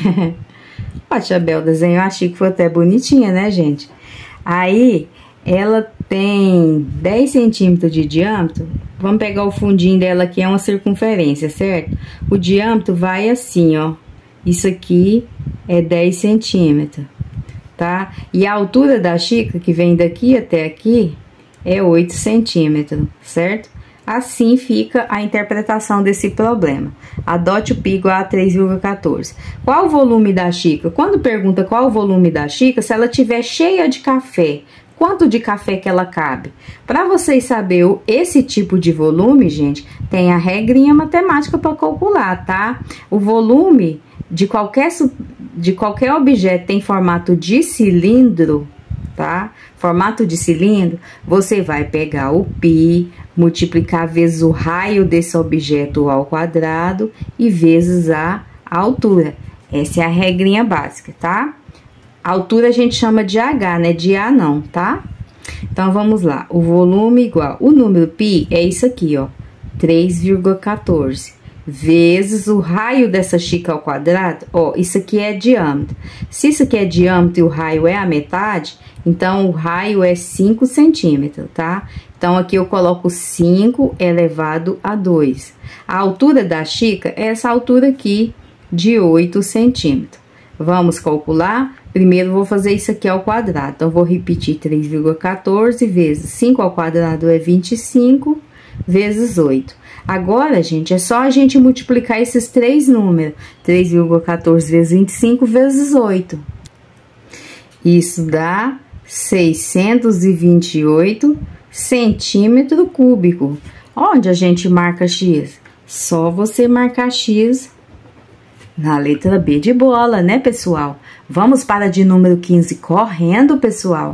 Ó, a tia Bel desenhou, achei que foi até bonitinha, né, gente? Aí, ela tem dez centímetros de diâmetro. Vamos pegar o fundinho dela aqui, é uma circunferência, certo? O diâmetro vai assim, ó. Isso aqui é dez centímetros, tá? E a altura da xícara, que vem daqui até aqui, é oito centímetros, certo? Assim fica a interpretação desse problema. Adote o π igual a três vírgula quatorze. Qual o volume da xícara? Quando pergunta qual o volume da xícara, se ela tiver cheia de café, quanto de café que ela cabe? Para vocês saberem esse tipo de volume, gente, tem a regrinha matemática para calcular, tá? O volume de qualquer, de qualquer objeto tem formato de cilindro, tá? Formato de cilindro, você vai pegar o π, multiplicar vezes o raio desse objeto ao quadrado e vezes a altura. Essa é a regrinha básica, tá? A altura a gente chama de H, né? De A não, tá? Então, vamos lá. O volume igual... O número π é isso aqui, ó. três vírgula quatorze. Vezes o raio dessa xícara ao quadrado. Ó, isso aqui é diâmetro. Se isso aqui é diâmetro e o raio é a metade, então, o raio é cinco centímetros, tá? Então, aqui eu coloco cinco elevado a dois. A altura da xícara é essa altura aqui, de oito centímetros. Vamos calcular? Primeiro, vou fazer isso aqui ao quadrado. Então, vou repetir três vírgula quatorze vezes cinco ao quadrado é vinte e cinco, vezes oito. Agora, gente, é só a gente multiplicar esses três números. três vírgula quatorze vezes vinte e cinco vezes oito. Isso dá seiscentos e vinte e oito centímetro cúbico. Onde a gente marca X? Só você marcar X na letra B de bola, né, pessoal? Vamos para a de número quinze correndo, pessoal.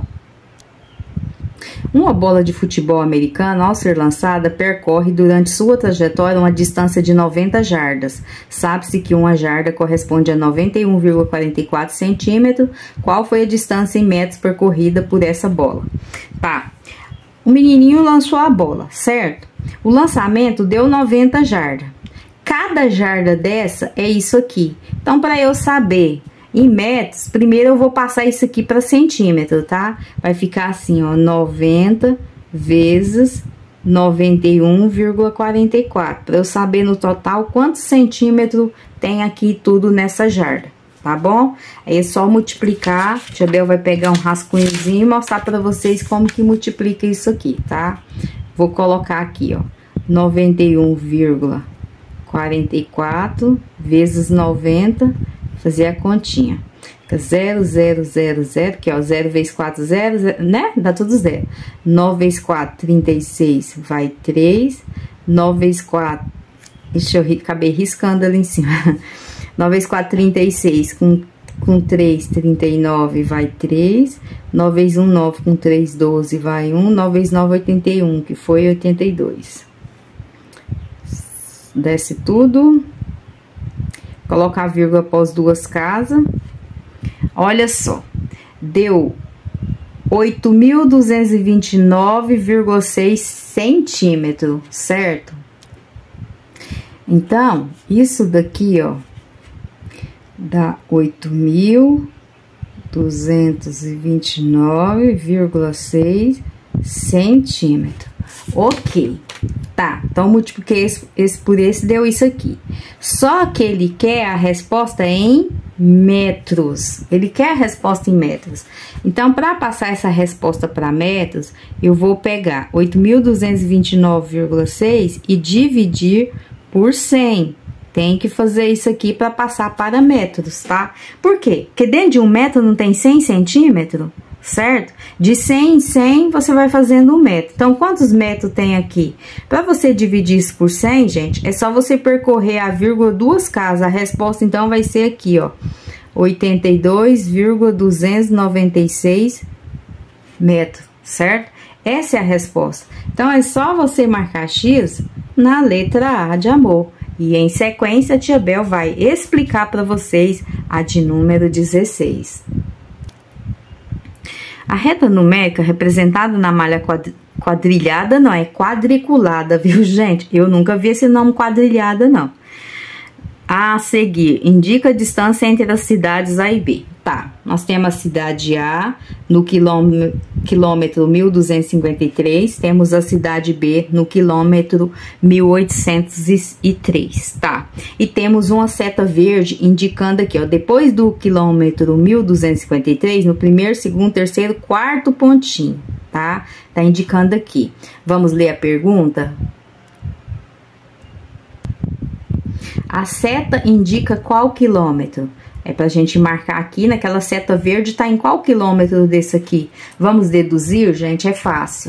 Uma bola de futebol americano, ao ser lançada, percorre durante sua trajetória uma distância de noventa jardas. Sabe-se que uma jarda corresponde a noventa e um vírgula quarenta e quatro centímetros. Qual foi a distância em metros percorrida por essa bola? Tá, o menininho lançou a bola, certo? O lançamento deu noventa jardas. Cada jarda dessa é isso aqui. Então, para eu saber Em metros, primeiro eu vou passar isso aqui para centímetro, tá? Vai ficar assim, ó, noventa vezes noventa e um vírgula quarenta e quatro, para eu saber no total quantos centímetros tem aqui tudo nessa jarda, tá bom? Aí é só multiplicar, a tia Bel vai pegar um rascunhozinho e mostrar para vocês como que multiplica isso aqui, tá? Vou colocar aqui, ó, noventa e um vírgula quarenta e quatro vezes noventa, fazer a continha. Fica zero, zero, zero, zero, que é o zero vezes quatro, zero, zero, né? Dá tudo zero. nove vezes quatro, trinta e seis, vai três. nove vezes quatro, deixa eu ri, acabei riscando ali em cima. nove vezes quatro, trinta e seis, com, com três, trinta e nove, vai três. nove vezes um, nove, com três, doze, vai um. nove vezes nove, oitenta e um, que foi oitenta e dois. Desce tudo. Colocar a vírgula após duas casas. Olha só, deu oito mil duzentos e vinte e nove vírgula seis centímetros, certo? Então, isso daqui, ó, dá oito mil duzentos e vinte e nove vírgula seis centímetros. Ok, tá, então multipliquei esse, esse por esse, deu isso aqui. Só que ele quer a resposta em metros, ele quer a resposta em metros. Então, para passar essa resposta para metros, eu vou pegar oito mil duzentos e vinte e nove vírgula seis e dividir por cem. Tem que fazer isso aqui para passar para metros, tá? Por quê? Porque dentro de um metro não tem cem centímetros, certo? De cem em cem, você vai fazendo um metro. Então, quantos metros tem aqui? Para você dividir isso por cem, gente, é só você percorrer a vírgula duas casas. A resposta, então, vai ser aqui, ó, oitenta e dois vírgula duzentos e noventa e seis metros, certo? Essa é a resposta. Então, é só você marcar X na letra A de amor. E, em sequência, a tia Bel vai explicar para vocês a de número dezesseis. A reta numérica representada na malha quadrilhada, não, é quadriculada, viu, gente? Eu nunca vi esse nome quadrilhada, não. A seguir, indica a distância entre as cidades A e B. Tá, nós temos a cidade A no quilômetro, quilômetro mil duzentos e cinquenta e três, temos a cidade B no quilômetro mil oitocentos e três, tá? E temos uma seta verde indicando aqui, ó, depois do quilômetro mil duzentos e cinquenta e três, no primeiro, segundo, terceiro, quarto pontinho, tá? Tá indicando aqui. Vamos ler a pergunta? A seta indica qual quilômetro? É pra gente marcar aqui, naquela seta verde, tá em qual quilômetro desse aqui? Vamos deduzir, gente? É fácil.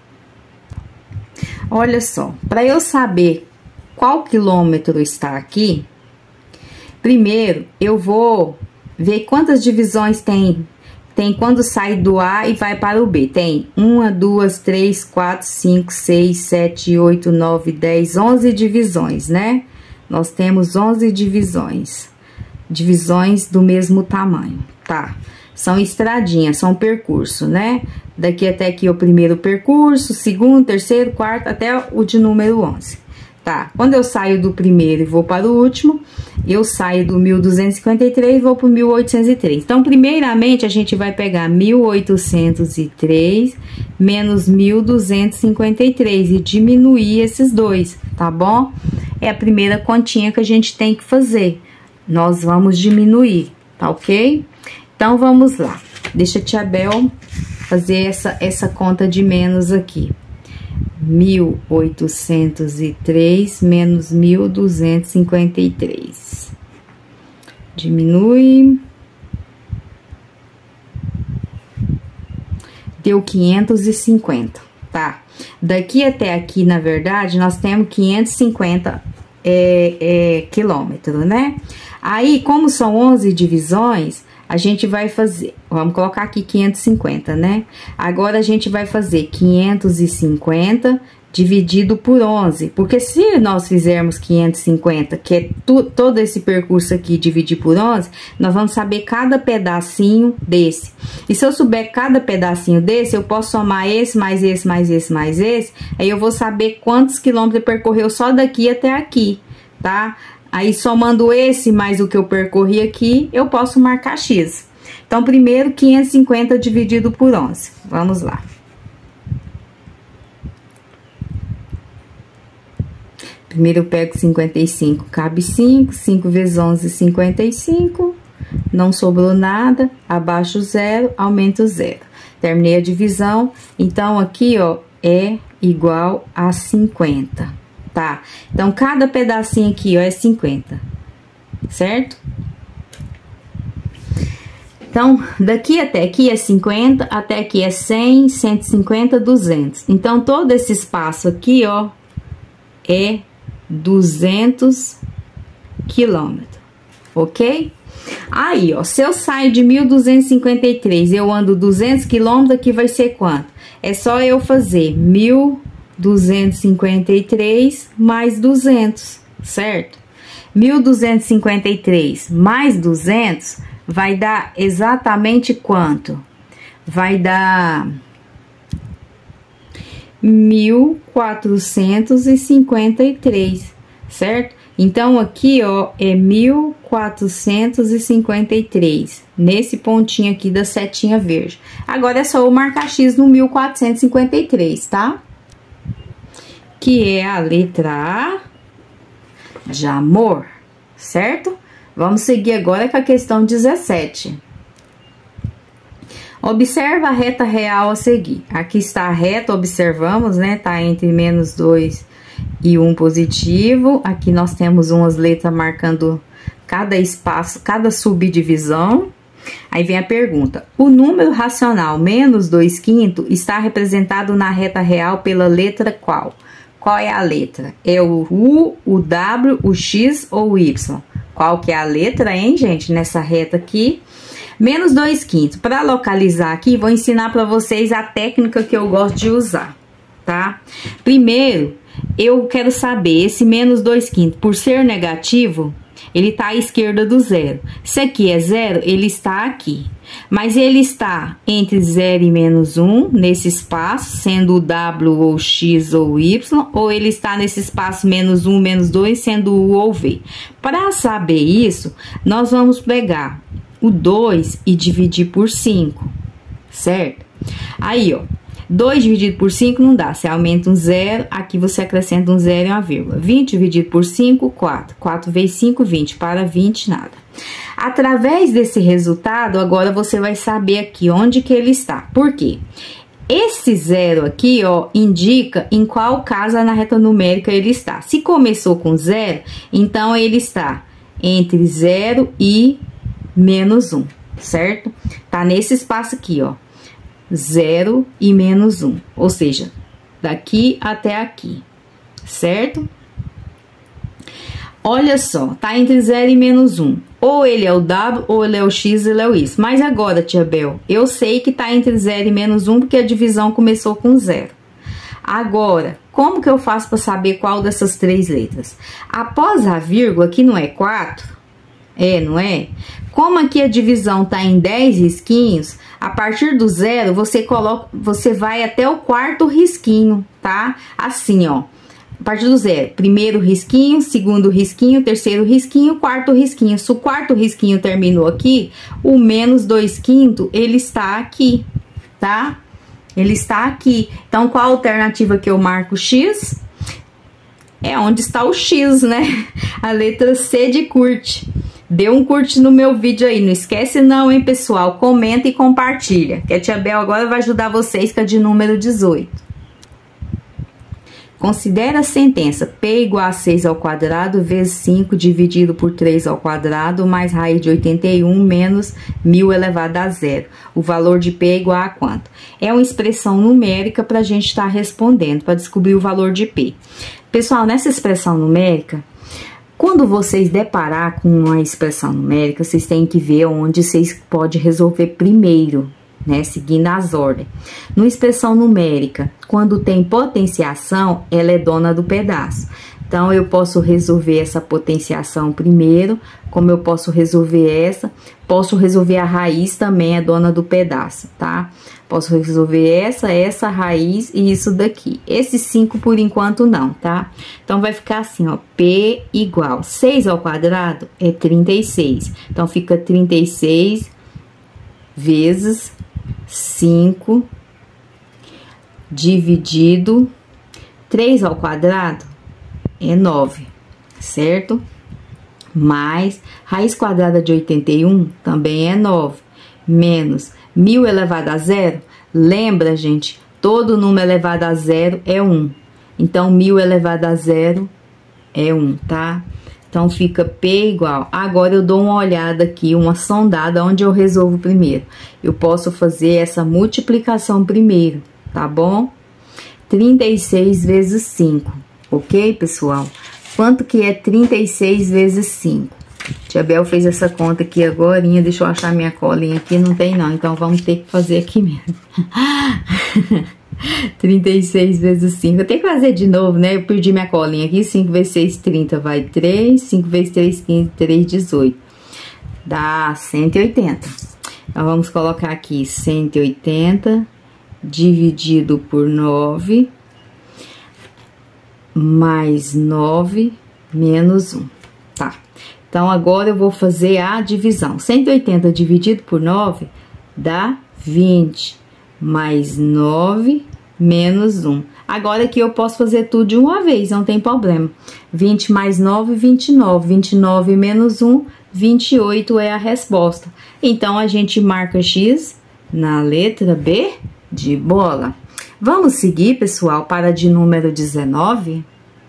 Olha só, para eu saber qual quilômetro está aqui, primeiro eu vou ver quantas divisões tem. Tem quando sai do A e vai para o B. Tem uma, duas, três, quatro, cinco, seis, sete, oito, nove, dez, onze divisões, né? Nós temos onze divisões. Divisões do mesmo tamanho, tá? São estradinhas, são percurso, né? Daqui até aqui é o primeiro percurso, segundo, terceiro, quarto, até o de número onze, tá? Quando eu saio do primeiro e vou para o último, eu saio do mil duzentos e cinquenta e três e vou para o mil oitocentos e três. Então, primeiramente, a gente vai pegar mil oitocentos e três menos mil duzentos e cinquenta e três e diminuir esses dois, tá bom? É a primeira continha que a gente tem que fazer. Nós vamos diminuir, tá ok? Então, vamos lá. Deixa a tia Bel fazer essa, essa conta de menos aqui. mil oitocentos e três menos mil duzentos e cinquenta e três. Diminui. Deu quinhentos e cinquenta, tá? Daqui até aqui, na verdade, nós temos quinhentos e cinquenta é, é, quilômetros, né? Aí, como são onze divisões, a gente vai fazer, vamos colocar aqui quinhentos e cinquenta, né? Agora, a gente vai fazer quinhentos e cinquenta dividido por onze, porque se nós fizermos quinhentos e cinquenta, que é tu, todo esse percurso aqui, dividir por onze, nós vamos saber cada pedacinho desse. E se eu souber cada pedacinho desse, eu posso somar esse, mais esse, mais esse, mais esse, aí eu vou saber quantos quilômetros percorreu só daqui até aqui, tá? Aí, somando esse mais o que eu percorri aqui, eu posso marcar X. Então, primeiro, quinhentos e cinquenta dividido por onze. Vamos lá. Primeiro eu pego cinquenta e cinco, cabe cinco, cinco vezes onze, cinquenta e cinco, não sobrou nada, abaixo zero, aumento zero. Terminei a divisão, então aqui, ó, é igual a cinquenta, tá? Então, cada pedacinho aqui, ó, é cinquenta, certo? Então, daqui até aqui é cinquenta, até aqui é cem, cento e cinquenta, duzentos. Então, todo esse espaço aqui, ó, é duzentos quilômetros, ok? Aí, ó, se eu saio de mil duzentos e cinquenta e três, eu ando duzentos quilômetros, aqui vai ser quanto? É só eu fazer mil duzentos e cinquenta e três mais duzentos, certo? mil duzentos e cinquenta e três mais duzentos vai dar exatamente quanto? Vai dar mil quatrocentos e cinquenta e três, certo? Então, aqui, ó, é mil quatrocentos e cinquenta e três, nesse pontinho aqui da setinha verde. Agora, é só eu marcar X no mil quatrocentos e cinquenta e três, tá? Que é a letra A de amor, certo? Vamos seguir agora com a questão dezessete. Observa a reta real a seguir. Aqui está a reta, observamos, né? Tá entre menos dois e um positivo. Aqui nós temos umas letras marcando cada espaço, cada subdivisão. Aí vem a pergunta. O número racional menos dois quintos está representado na reta real pela letra qual? Qual é a letra? É o U, o W, o X ou o Y? Qual que é a letra, hein, gente? Nessa reta aqui. Menos dois quintos. Para localizar aqui, vou ensinar para vocês a técnica que eu gosto de usar, tá? Primeiro, eu quero saber, esse menos dois quintos, por ser negativo, ele tá à esquerda do zero. Se aqui é zero, ele está aqui. Mas ele está entre zero e menos um, nesse espaço, sendo o W ou X ou Y, ou ele está nesse espaço menos um, menos dois, sendo o U ou V. Para saber isso, nós vamos pegar o dois e dividir por cinco, certo? Aí, ó, dois dividido por cinco não dá, você aumenta um zero, aqui você acrescenta um zero e uma vírgula. vinte dividido por cinco, quatro. quatro vezes cinco, vinte. Para vinte, nada. Através desse resultado, agora você vai saber aqui onde que ele está. Por quê? Esse zero aqui, ó, indica em qual casa na reta numérica ele está. Se começou com zero, então ele está entre zero e menos um, certo? Tá nesse espaço aqui, ó, zero e menos um, ou seja, daqui até aqui, certo? Olha só, tá entre zero e menos um, ou ele é o W, ou ele é o X, ou ele é o Y. Mas agora, tia Bel, eu sei que tá entre zero e menos um, porque a divisão começou com zero. Agora, como que eu faço para saber qual dessas três letras? Após a vírgula, que não é quatro, é, não é? Como aqui a divisão tá em dez risquinhos, a partir do zero, você coloca, você vai até o quarto risquinho, tá? Assim, ó. A partir do zero, primeiro risquinho, segundo risquinho, terceiro risquinho, quarto risquinho. Se o quarto risquinho terminou aqui, o menos dois quintos, ele está aqui, tá? Ele está aqui. Então, qual a alternativa que eu marco X? É onde está o X, né? A letra C de curte. Dê um curte no meu vídeo aí, não esquece não, hein, pessoal? Comenta e compartilha, que a tia Bel agora vai ajudar vocês com a de número dezoito. Considera a sentença P igual a seis ao quadrado vezes cinco dividido por três ao quadrado mais raiz de oitenta e um menos mil elevado a zero. O valor de P é igual a quanto? É uma expressão numérica para a gente estar respondendo, para descobrir o valor de P. Pessoal, nessa expressão numérica, quando vocês deparar com uma expressão numérica, vocês têm que ver onde vocês podem resolver primeiro, né? Seguindo as ordens. Numa expressão numérica, quando tem potenciação, ela é dona do pedaço. Então, eu posso resolver essa potenciação primeiro, como eu posso resolver essa, posso resolver a raiz também, é dona do pedaço, tá? Posso resolver essa, essa raiz e isso daqui. Esses cinco, por enquanto, não, tá? Então, vai ficar assim, ó, P igual seis ao quadrado é trinta e seis. Então, fica trinta e seis vezes cinco dividido três ao quadrado é nove, certo? Mais raiz quadrada de oitenta e um também é nove, menos mil elevado a zero. Lembra, gente, todo número elevado a zero é um. Então, mil elevado a zero é um, tá? Então, fica P igual. Agora, eu dou uma olhada aqui, uma sondada, onde eu resolvo primeiro. Eu posso fazer essa multiplicação primeiro, tá bom? trinta e seis vezes cinco. Ok, pessoal? Quanto que é trinta e seis vezes cinco? Tia Bel fez essa conta aqui agorinha. Deixa eu achar minha colinha aqui. Não tem não, então vamos ter que fazer aqui mesmo. trinta e seis vezes cinco. Eu tenho que fazer de novo, né? Eu perdi minha colinha aqui. cinco vezes seis, trinta, vai três. cinco vezes três, quinze, três, dezoito. Dá cento e oitenta. Então, vamos colocar aqui cento e oitenta dividido por nove. Mais nove menos um, tá? Então, agora eu vou fazer a divisão. cento e oitenta dividido por nove dá vinte, mais nove menos um. Agora aqui eu posso fazer tudo de uma vez, não tem problema. vinte mais nove, vinte e nove. vinte e nove menos um, vinte e oito é a resposta. Então, a gente marca X na letra B de bola. Vamos seguir, pessoal, para de número dezenove.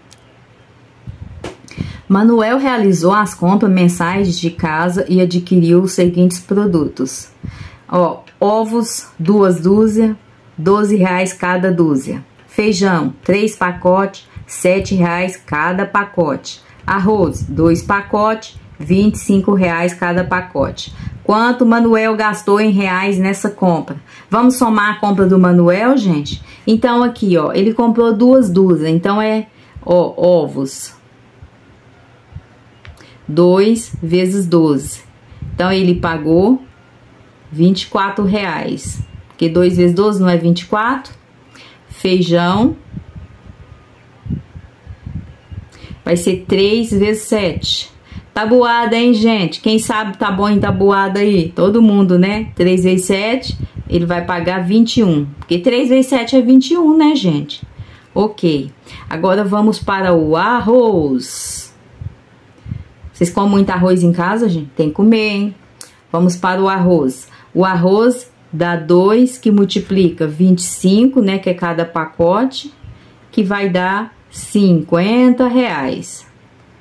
Manuel realizou as compras mensais de casa e adquiriu os seguintes produtos. Ó, ovos, duas dúzias, doze reais cada dúzia. Feijão, três pacotes, sete reais cada pacote. Arroz, dois pacotes, vinte e cinco reais cada pacote. Quanto Manuel gastou em reais nessa compra? Vamos somar a compra do Manuel, gente? Então, aqui, ó, ele comprou duas dúzias, então é, ó, ovos. dois vezes doze. Então, ele pagou vinte e quatro reais. Porque dois vezes doze não é vinte e quatro? Feijão. Vai ser três vezes sete. Tabuada, hein, gente? Quem sabe tá bom em tabuada aí? Todo mundo, né? três vezes sete, ele vai pagar vinte e um. Porque três vezes sete é vinte e um, né, gente? Ok. Agora, vamos para o arroz. Vocês comem muito arroz em casa, gente? Tem que comer, hein? Vamos para o arroz. O arroz dá dois, que multiplica vinte e cinco, né? Que é cada pacote, que vai dar cinquenta reais.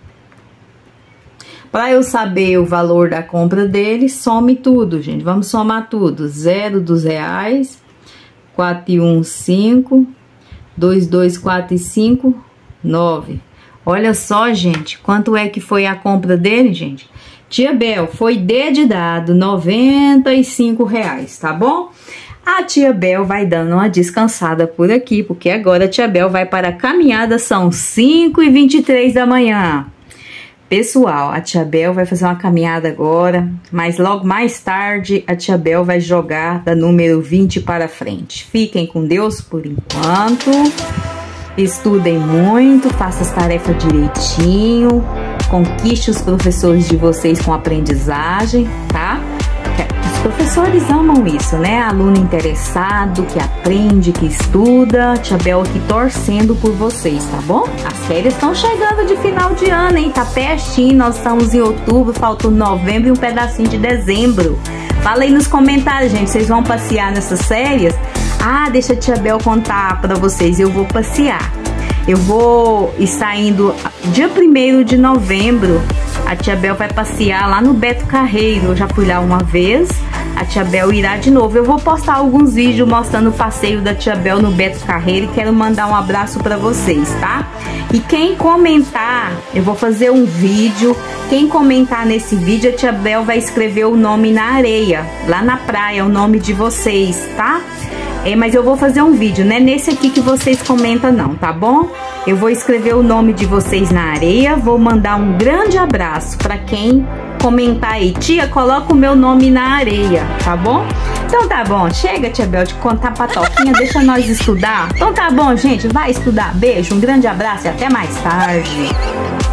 Para eu saber o valor da compra dele, some tudo, gente. Vamos somar tudo. Zero dos reais, quatro e um, cinco, dois, dois, quatro e cinco, nove. Olha só, gente, quanto é que foi a compra dele, gente? Tia Bel, foi dedidado noventa e cinco reais, tá bom? A tia Bel vai dando uma descansada por aqui, porque agora a tia Bel vai para a caminhada, são cinco e vinte e três da manhã. Pessoal, a tia Bel vai fazer uma caminhada agora, mas logo mais tarde a tia Bel vai jogar da número vinte para frente. Fiquem com Deus por enquanto, estudem muito, façam as tarefas direitinho, conquiste os professores de vocês com aprendizagem, tá? Os professores amam isso, né? Aluno interessado, que aprende, que estuda. Tia Bel aqui torcendo por vocês, tá bom? As férias estão chegando de final de ano, hein? Tá pertinho, nós estamos em outubro, falta novembro e um pedacinho de dezembro. Fala aí nos comentários, gente, vocês vão passear nessas férias? Ah, deixa a tia Bel contar pra vocês, eu vou passear. Eu vou estar indo dia primeiro de novembro. A tia Bel vai passear lá no Beto Carreiro. Eu já fui lá uma vez. A tia Bel irá de novo. Eu vou postar alguns vídeos mostrando o passeio da tia Bel no Beto Carreiro. E quero mandar um abraço pra vocês, tá? E quem comentar, eu vou fazer um vídeo. Quem comentar nesse vídeo, a tia Bel vai escrever o nome na areia. Lá na praia, o nome de vocês, tá? É, mas eu vou fazer um vídeo, não é nesse aqui que vocês comentam não, tá bom? Eu vou escrever o nome de vocês na areia, vou mandar um grande abraço pra quem comentar aí. Tia, coloca o meu nome na areia, tá bom? Então tá bom, chega, tia Bel, de contar patoquinha, deixa nós estudar. Então tá bom, gente, vai estudar. Beijo, um grande abraço e até mais tarde.